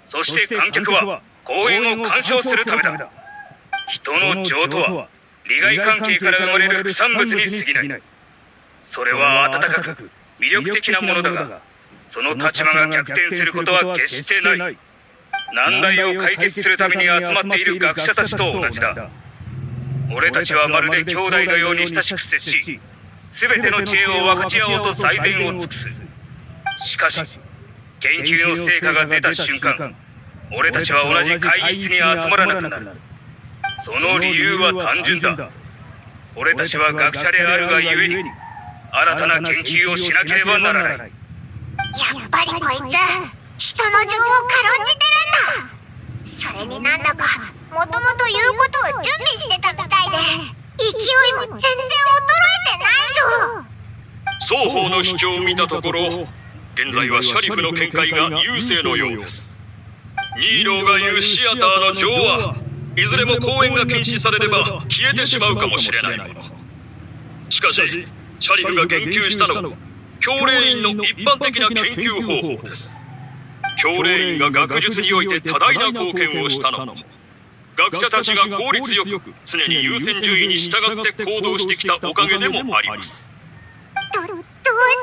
[SPEAKER 6] そして観客は公演を鑑賞するためだ。人の情とは利害関係から生まれる副産物に過ぎない。それは温かく魅力的なものだが、その立場が逆転することは決してない。難題を解決するために集まっている学者たちと同じだ。俺たちはまるで兄弟のように親しく接し、全ての知恵を分かち合おうと最善を尽くす。しかし研究の成果が出た瞬間、俺たちは同じ会議室に集まらなくなる。その理由は単純だ。俺たちは学者であるがゆえに、新たな研究をしなければならない。
[SPEAKER 1] やっぱりこいつ人の情をかろうじてるんだ。それになんだかもともと言うことを準備してたみたいで、勢いも全然衰えてないぞ。
[SPEAKER 8] 双方の主張を見たところ、現在はシャリフの見解が優勢のようです。ニーローが言うシアターの情はいずれも公演が禁止されれば消えてしまうかもしれないもの。しかしシャリフが言及したのは教令院の一般的な研究方法です。教令院が学術において多大な貢献をしたのも、学者たちが効率よく常に優先順位に従って行動してきたおかげでもあります。
[SPEAKER 1] どうしよう。なんだ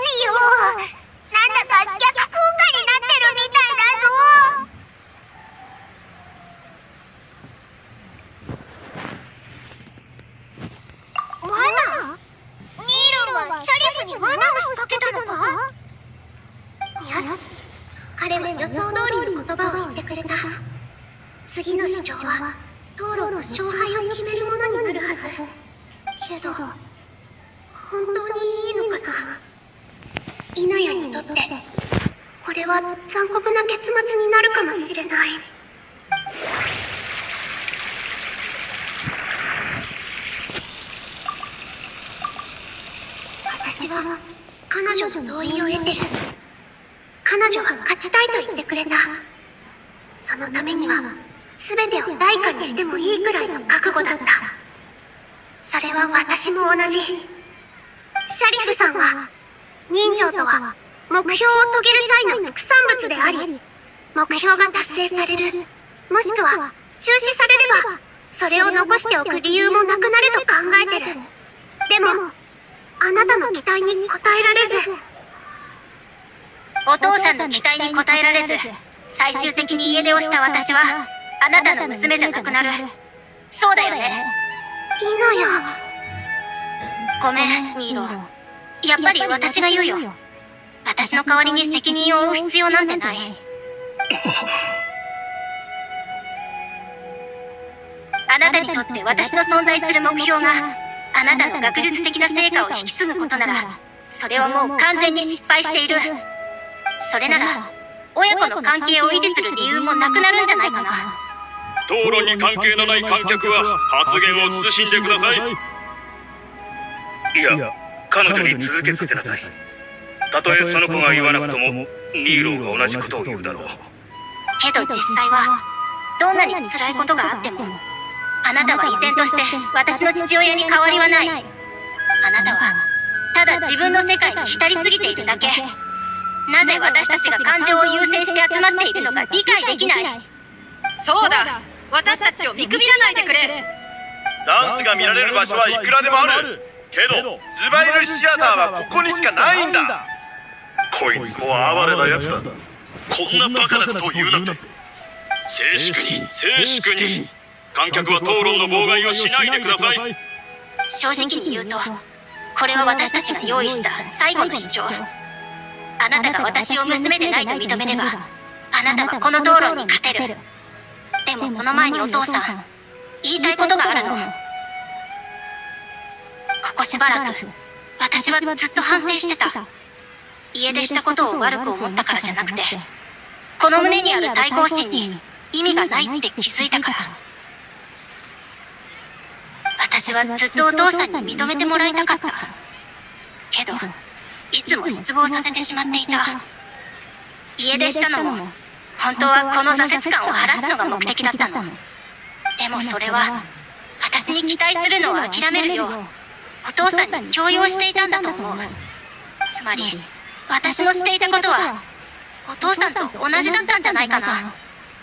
[SPEAKER 1] か逆効果になってるみたいだぞ。罠？ニーロンがシャリフに罠を仕掛けたのか？
[SPEAKER 2] よし、彼は予想通りの言葉を言ってくれた。次の主張は討論の勝敗を決めるものになるはず。けど本当にいいのかな。イナヤにとってこれは残酷な結末になるかもしれない。私は彼女の同意を得てる。彼女は勝ちたいと言ってくれた。そのためには全てを代価にしてもいいくらいの覚悟だった。それは私も同じ。シャリフさんは、人情とは目標を遂げる際の副産物であり、目標が達成される、もしくは中止されればそれを残しておく理由もなくなると考えてる。でもあなたの期待に応えられず。
[SPEAKER 1] お父さんの期待に応えられず、最終的に家出をした私はあなたの娘じゃなくなる。そうだよね。
[SPEAKER 2] イナヤ。
[SPEAKER 1] ごめん、ニーロ。やっぱり私が言うよ。私の代わりに責任を負う必要なんてない。あなたにとって私の存在する目標があなたの学術的な成果を引き継ぐことなら、それはもう完全に失敗している。それなら親子の関係を維持する理由もなくなるんじゃないかな。
[SPEAKER 8] 討論に関係のない観客は発言を慎んでください。
[SPEAKER 6] いや、彼女に続けさせなさい。たとえその子が言わなくともニーローが同じことを言うだろう。
[SPEAKER 1] けど実際はどんなに辛いことがあっても、あなたは依然として私の父親に変わりはない。あなたはただ自分の世界に浸りすぎているだけ。なぜ私たちが感情を優先して集まっているのか理解できない。
[SPEAKER 5] そうだ、私たちを見くびらないでくれ。
[SPEAKER 4] ダンスが見られる場所はいくらでもある。けどズバイルシアターはここにしかないんだ。こいつも哀れなやつだ。こんなバカなことを言うなんて。
[SPEAKER 8] 静粛に、静粛に。観客は討論の妨害をしないでください。
[SPEAKER 1] 正直に言うと、これは私たちが用意した最後の主張。あなたが私を娘でないと認めれば、あなたはこの討論に勝てる。でもその前にお父さん、言いたいことがあるの。ここしばらく私はずっと反省してた。家出したことを悪く思ったからじゃなくて、この胸にある対抗心に意味がないって気づいたから。私はずっとお父さんに認めてもらいたかった。けどいつも失望させてしまっていた。家出したのも本当はこの挫折感を晴らすのが目的だったの。でもそれは私に期待するのを諦めるようお父さんに強要していたんだと思う。つまり私のしていたことはお父さんと同じだったんじゃないかな。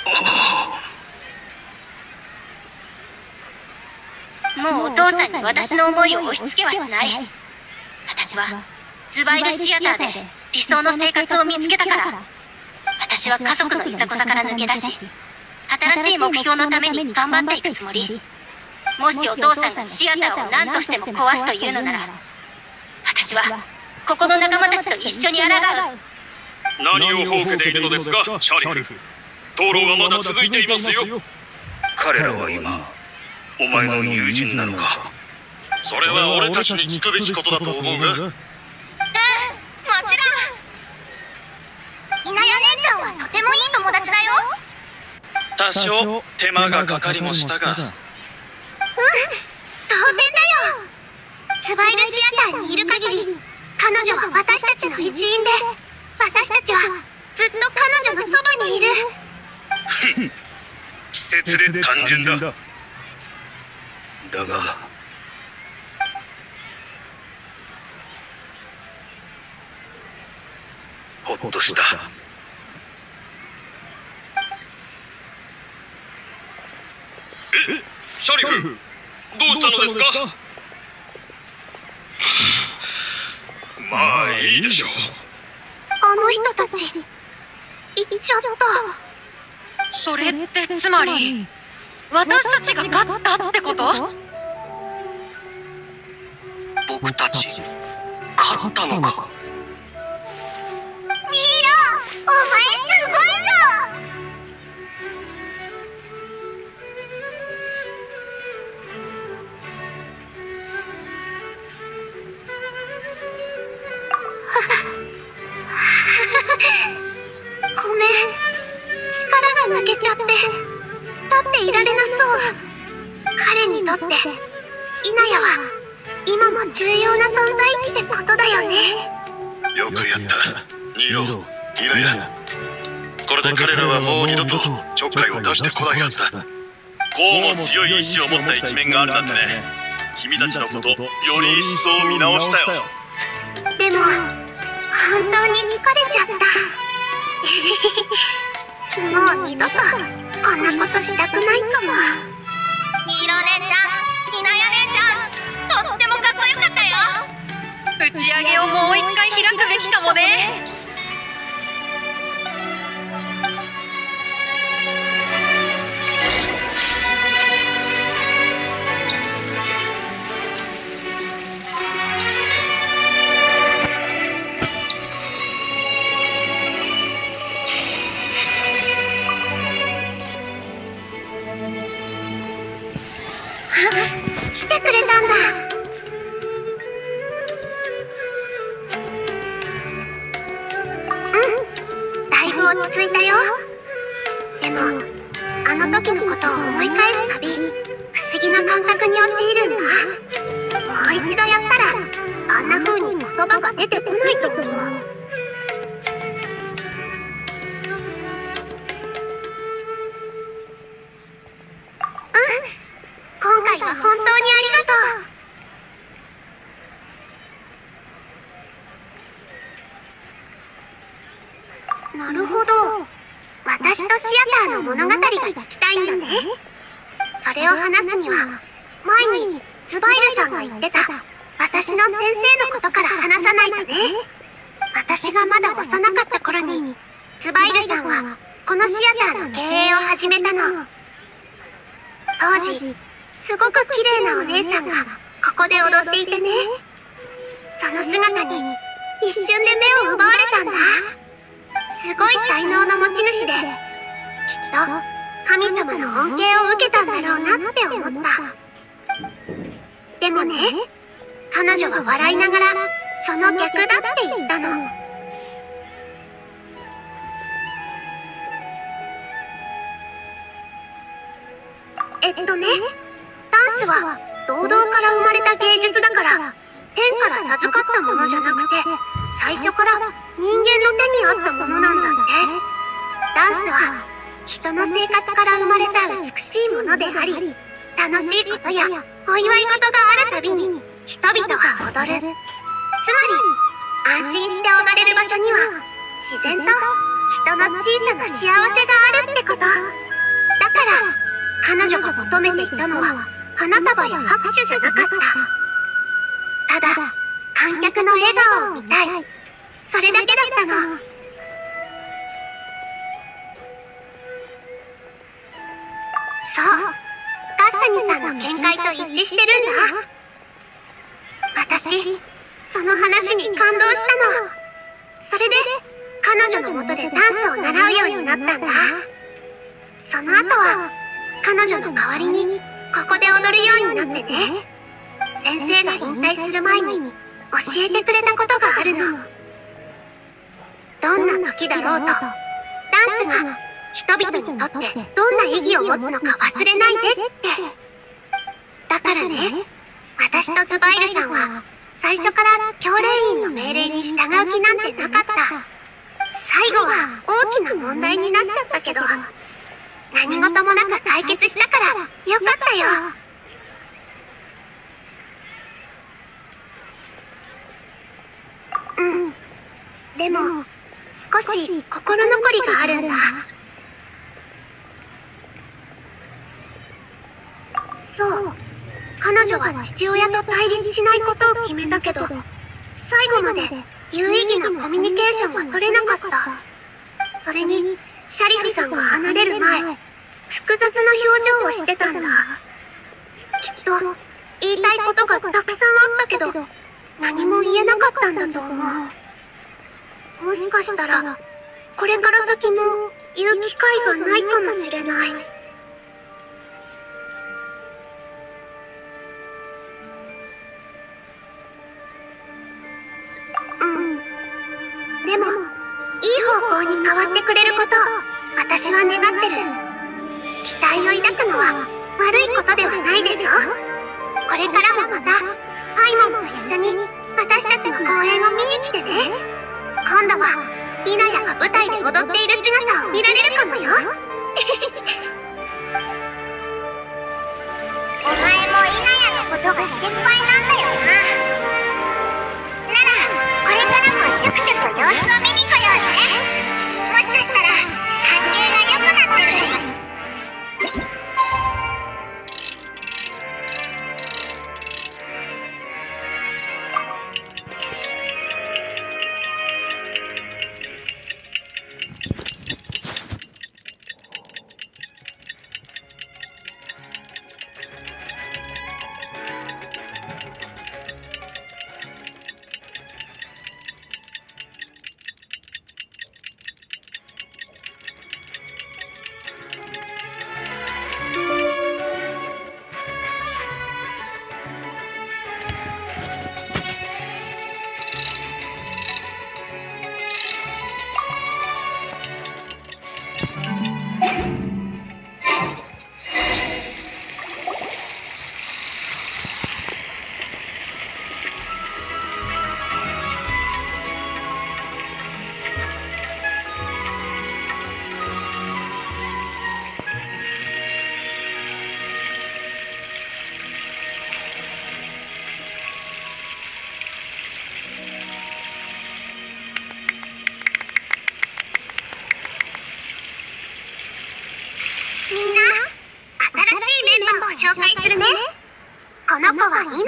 [SPEAKER 2] もうお父さんに私の思いを押し付けはしない。私はズバイルシアターで理想の生活を見つけたから。私は家族のいざこざから抜け出し、新しい目標のために頑張っていくつもり。もしお父さんがシアターを何としても壊すというのなら、私はここの仲間たちと一緒に抗う。
[SPEAKER 6] 何をほうけているのですか、シャリフ。討論はまだ続いていますよ。彼らは今お前の友人なのか。
[SPEAKER 4] それは俺たちに聞くべきことだと思うが。
[SPEAKER 2] もちろん。
[SPEAKER 1] 稲谷姉ちゃんはとてもいい友達だよ。
[SPEAKER 8] 多少手間がかかりもしたが。
[SPEAKER 2] 当然だよ。ズバイルシアターにいる限り、彼女は私たちの一員で、私たちはずっと彼女のそばにいる。
[SPEAKER 6] 稚拙で単純だ。だがほっとした。シャリフ、どうしたのですか？まあいいでしょう。
[SPEAKER 2] あの人たち、行っちゃった。
[SPEAKER 5] それってつまり私たちが勝ったってこと？
[SPEAKER 8] 僕たち勝ったのか。
[SPEAKER 1] ニーロ、お前すごいぞ。
[SPEAKER 2] ごめん、力が抜けちゃって立っていられなそう。彼にとって稲谷は今も重要な存在ってことだよね。
[SPEAKER 4] よくやったニーロ、稲谷。これで彼らはもう二度とちょっかいを出してこないはずだ。
[SPEAKER 6] こうも強い意志を持った一面があるなんてね。君たちのことより一層見直したよ。
[SPEAKER 2] でも本当に疲れちゃった。もう二度とこんなことしたくないかも。
[SPEAKER 1] ニーロ姉ちゃん、稲谷姉ちゃん、とってもかっこよかったよ。
[SPEAKER 5] 打ち上げをもう一回開くべきかもね。
[SPEAKER 2] 来てくれたんだ。だいぶ落ち着いたよ。でもあの時のことを思い返すたび、不思議な感覚に陥るんだ。もう一度やったらあんな風に言葉が出てこないと思う。今回は本当にありがとう。なるほど。私とシアターの物語が聞きたいんだね。それを話すには、前にズバイルさんが言ってた私の先生のことから話さないとね。私がまだ幼かった頃に、ズバイルさんはこのシアターの経営を始めたの。当時すごく綺麗なお姉さんがここで踊っていてね。その姿に一瞬で目を奪われたんだ。すごい才能の持ち主で、きっと神様の恩恵を受けたんだろうなって思った。でもね、彼女は笑いながらその逆だって言ったの。ダンスは労働から生まれた芸術だから、天から授かったものじゃなくて、最初から人間の手にあったものなんだって。ダンスは人の生活から生まれた美しいものであり、楽しいことやお祝い事があるたびに人々は踊る。つまり安心して踊れる場所には自然と人の小さな幸せがあるってこと。だから彼女が求めていたのは花束や拍手じゃなかった。ただ観客の笑顔を見たい、それだけだったの。そう、カッサニさんの見解と一致してるんだ。私、その話に感動したの。それで彼女の元でダンスを習うようになったんだ。その後は彼女の代わりにここで踊るようになってて、先生が引退する前に教えてくれたことがあるの。どんな時だろうと、ダンスが人々にとってどんな意義を持つのか忘れないでって。だからね、私とズバイルさんは最初から教練員の命令に従う気なんてなかった。最後は大きな問題になっちゃったけど、何事もなく解決したからよかったよ。でも少し心残りがあるんだ。そう、彼女は父親と対立しないことを決めたけど、最後まで有意義なコミュニケーションが取れなかった。それにシャリフさんが離れる前、複雑な表情をしてたんだ。きっと言いたいことがたくさんあったけど、何も言えなかったんだと思う。もしかしたらこれから先も言う機会がないかもしれない。でもいい方向に変わってくれることを私は願ってる。期待を抱くのは悪いことではないでしょ。これからもまたパイモンと一緒に私たちの公演を見に来てね。今度はイナヤが舞台で踊っている姿を見られるかもよ。お前も
[SPEAKER 1] イナヤのことが心配なんだよな。ならこれからもちょくちょく様子を見に来ようぜ。もしかしたら関係が良くなってるかも。
[SPEAKER 2] 紹介するね。この子はイナヤ。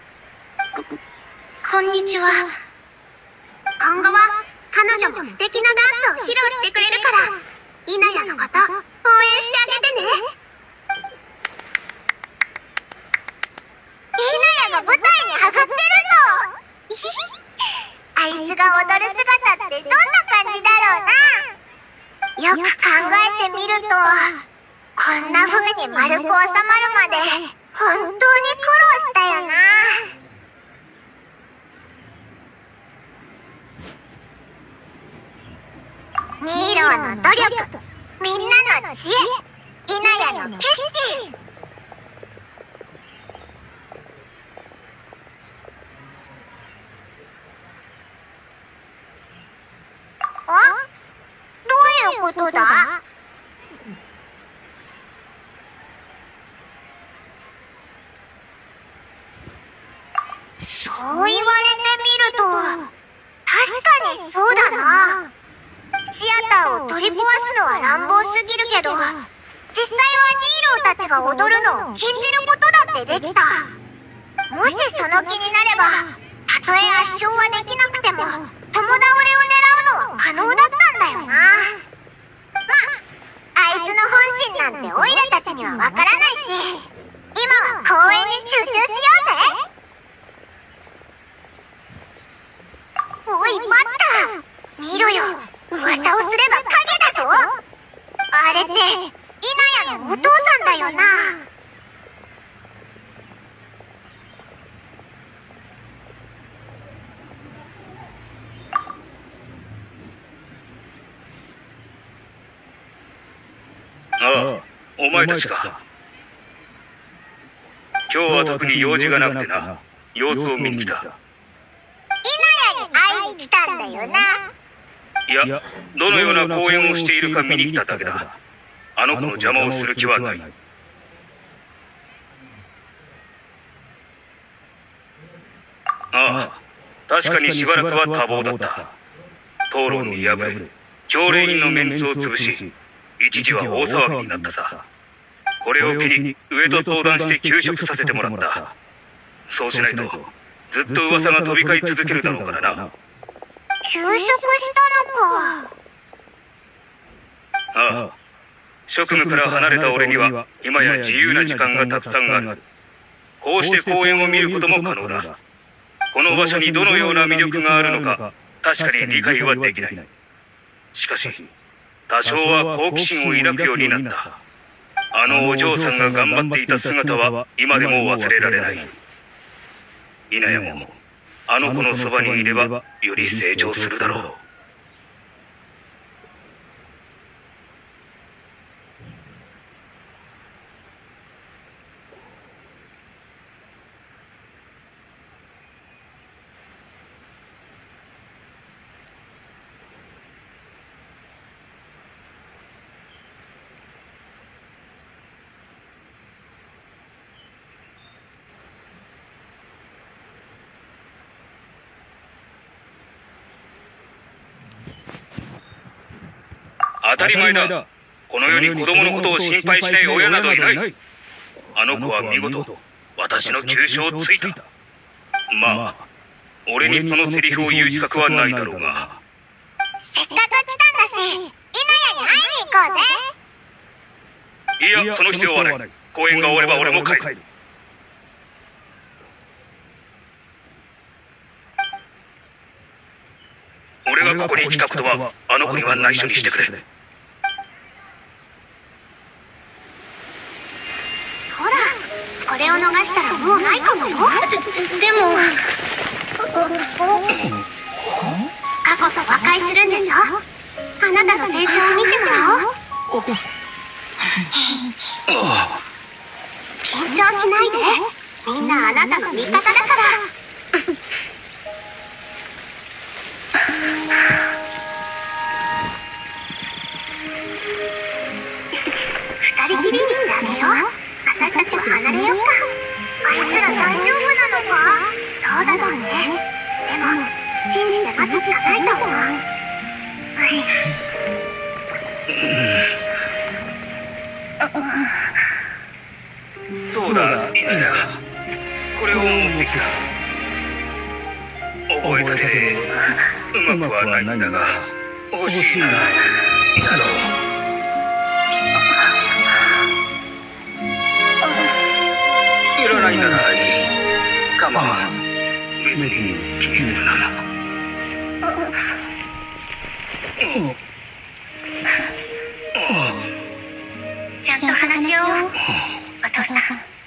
[SPEAKER 2] こんにちは。今後は彼女も素敵なダンスを披露してくれるから、イナヤのこと応援してあげてね。
[SPEAKER 1] イナヤが舞台に上がってるぞ。あいつが踊る姿ってどんな感じだろうな。よく考えてみると、こんな風に丸く収まるまで本当に苦労したよな。ニーローの努力、みんなの知恵、イナヤの決心。あ？どういうことだ？そう言われてみると、確かにそうだな。 シアターを取り壊すのは乱暴すぎるけど、実際はヒーローたちが踊るのを禁じることだってできた。もしその気になれば、たとえ圧勝はできなくても共倒れを狙うのは可能だったんだよな。あいつの本心なんてオイラたちにはわからないし、今は公園に集中しようぜ。おい、待った！見ろよ、噂をすれば影だぞ。あれってイナヤのお父さんだよな。
[SPEAKER 6] ああ、お前たちか。今日は特に用事がなくてな、様子を見に来た。
[SPEAKER 1] イナヤに会いに来たんだよな。
[SPEAKER 6] いや、どのような公演をしているか見に来ただけだ。あの子の邪魔をする気はない。ああ、確かにしばらくは多忙だった。討論に敗れ、教令人のメンツを潰し、一時は大騒ぎになったさ。これを機に上と相談して休職させてもらった。そうしないとずっと噂が飛び交い続けるだろうからな。
[SPEAKER 1] 休職したのか。
[SPEAKER 6] ああ、職務から離れた俺には今や自由な時間がたくさんある。こうして公演を見ることも可能だ。この場所にどのような魅力があるのか確かに理解はできない。しかし多少は好奇心を抱くようになった。あのお嬢さんが頑張っていた姿は今でも忘れられない。イナヤもあの子のそばにいればより成長するだろう。当たり前だ。この世に子供のことを心配しない親などいない。あの子は見事私の急所をついた。まあ俺にそのセリフを言う資格はないだろうが、
[SPEAKER 1] せっかく来たんだし、イナヤに会いに行こうぜ。
[SPEAKER 6] いや、その必要はない。公演が終われば俺も帰る。俺がここに来たことはあの子には内緒にしてくれ。
[SPEAKER 2] ほら、これを逃したらもうないかもよ。でも過去と和解するんでしょ。あなたの成長を見てもらおう。緊張しないで。みんなあなたの味方だから。二人きりにしてあげよう。私たちは離れようか。
[SPEAKER 1] あいつら大丈夫なのか。
[SPEAKER 2] どうだろうね。でも信じて待つしかないと思う。
[SPEAKER 6] そうだ、イナヤ。これを持ってきた。覚えたてうまくはないんだが欲しいな。いいだろう。いらないならいい。構わん。別に気にするな。
[SPEAKER 2] ちゃんと話しよう、お父さん。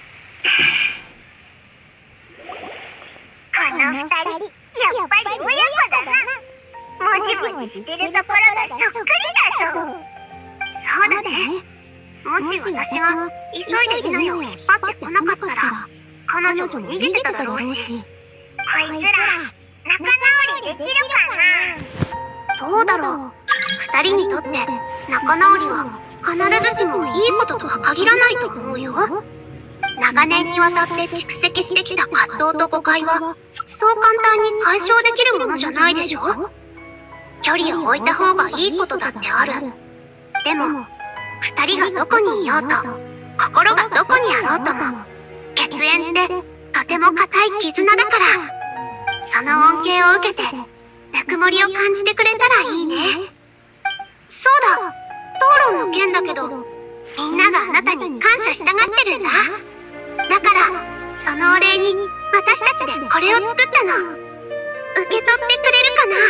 [SPEAKER 1] この二人、やっぱり親子だな。もじもじしてるところがそっくりだぞ。
[SPEAKER 2] そうだね。もし私が急いでイナヤを引っ張ってこなかったら彼女も逃げてただろうし。
[SPEAKER 1] こいつら仲直りできるか
[SPEAKER 2] な。どうだろう。二人にとって仲直りは必ずしもいいこととは限らないと思うよ。長年にわたって蓄積してきた葛藤と誤解はそう簡単に解消できるものじゃないでしょ。 距離を置いた方がいいことだってある。でも二人がどこにいようと、心がどこにあろうとも、血縁ってとても固い絆だから、その恩恵を受けてぬくもりを感じてくれたらいいね。そうだ、討論の件だけど、みんながあなたに感謝したがってるんだ。だからそのお礼に私たちでこれを作ったの。受け取ってくれるかな？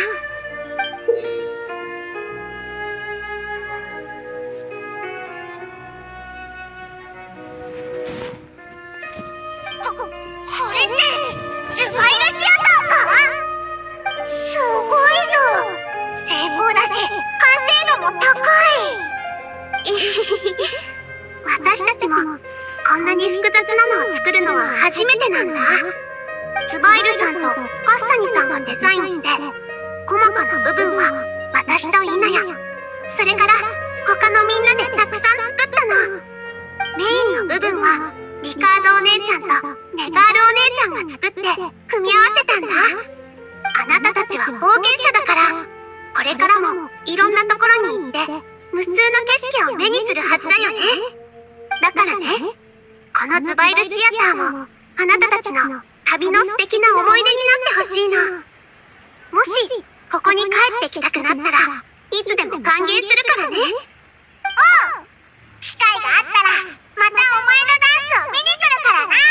[SPEAKER 1] これってズバイルシアターか？すごいぞ。成功だし完成度も高い。
[SPEAKER 2] 私たちもこんなに複雑なのを作るのは初めてなんだ。ズバイルさんとカッサニさんがデザインして、細かな部分は私とイナヤ、それから他のみんなでたくさん作ったの。メインの部分はリカードお姉ちゃんとネガールお姉ちゃんが作って組み合わせたんだ。あなたたちは冒険者だから、これからもいろんなところに行って無数の景色を目にするはずだよね。だからね、このズバイルシアターもあなたたちの旅の素敵な思い出になってほしいの。もしここに帰ってきたくなったらいつでも歓迎するからね。
[SPEAKER 1] おう、機会があったらまたお前のダンスを見に来るからな。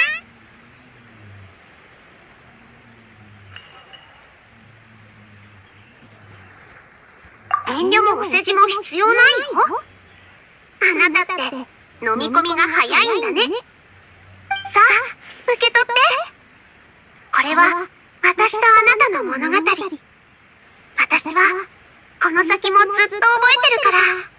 [SPEAKER 2] 遠慮もお世辞も必要ないよ。あなたって飲み込みが早いんだね。さあ、受け取って。これは私とあなたの物語。私はこの先もずっと覚えてるから。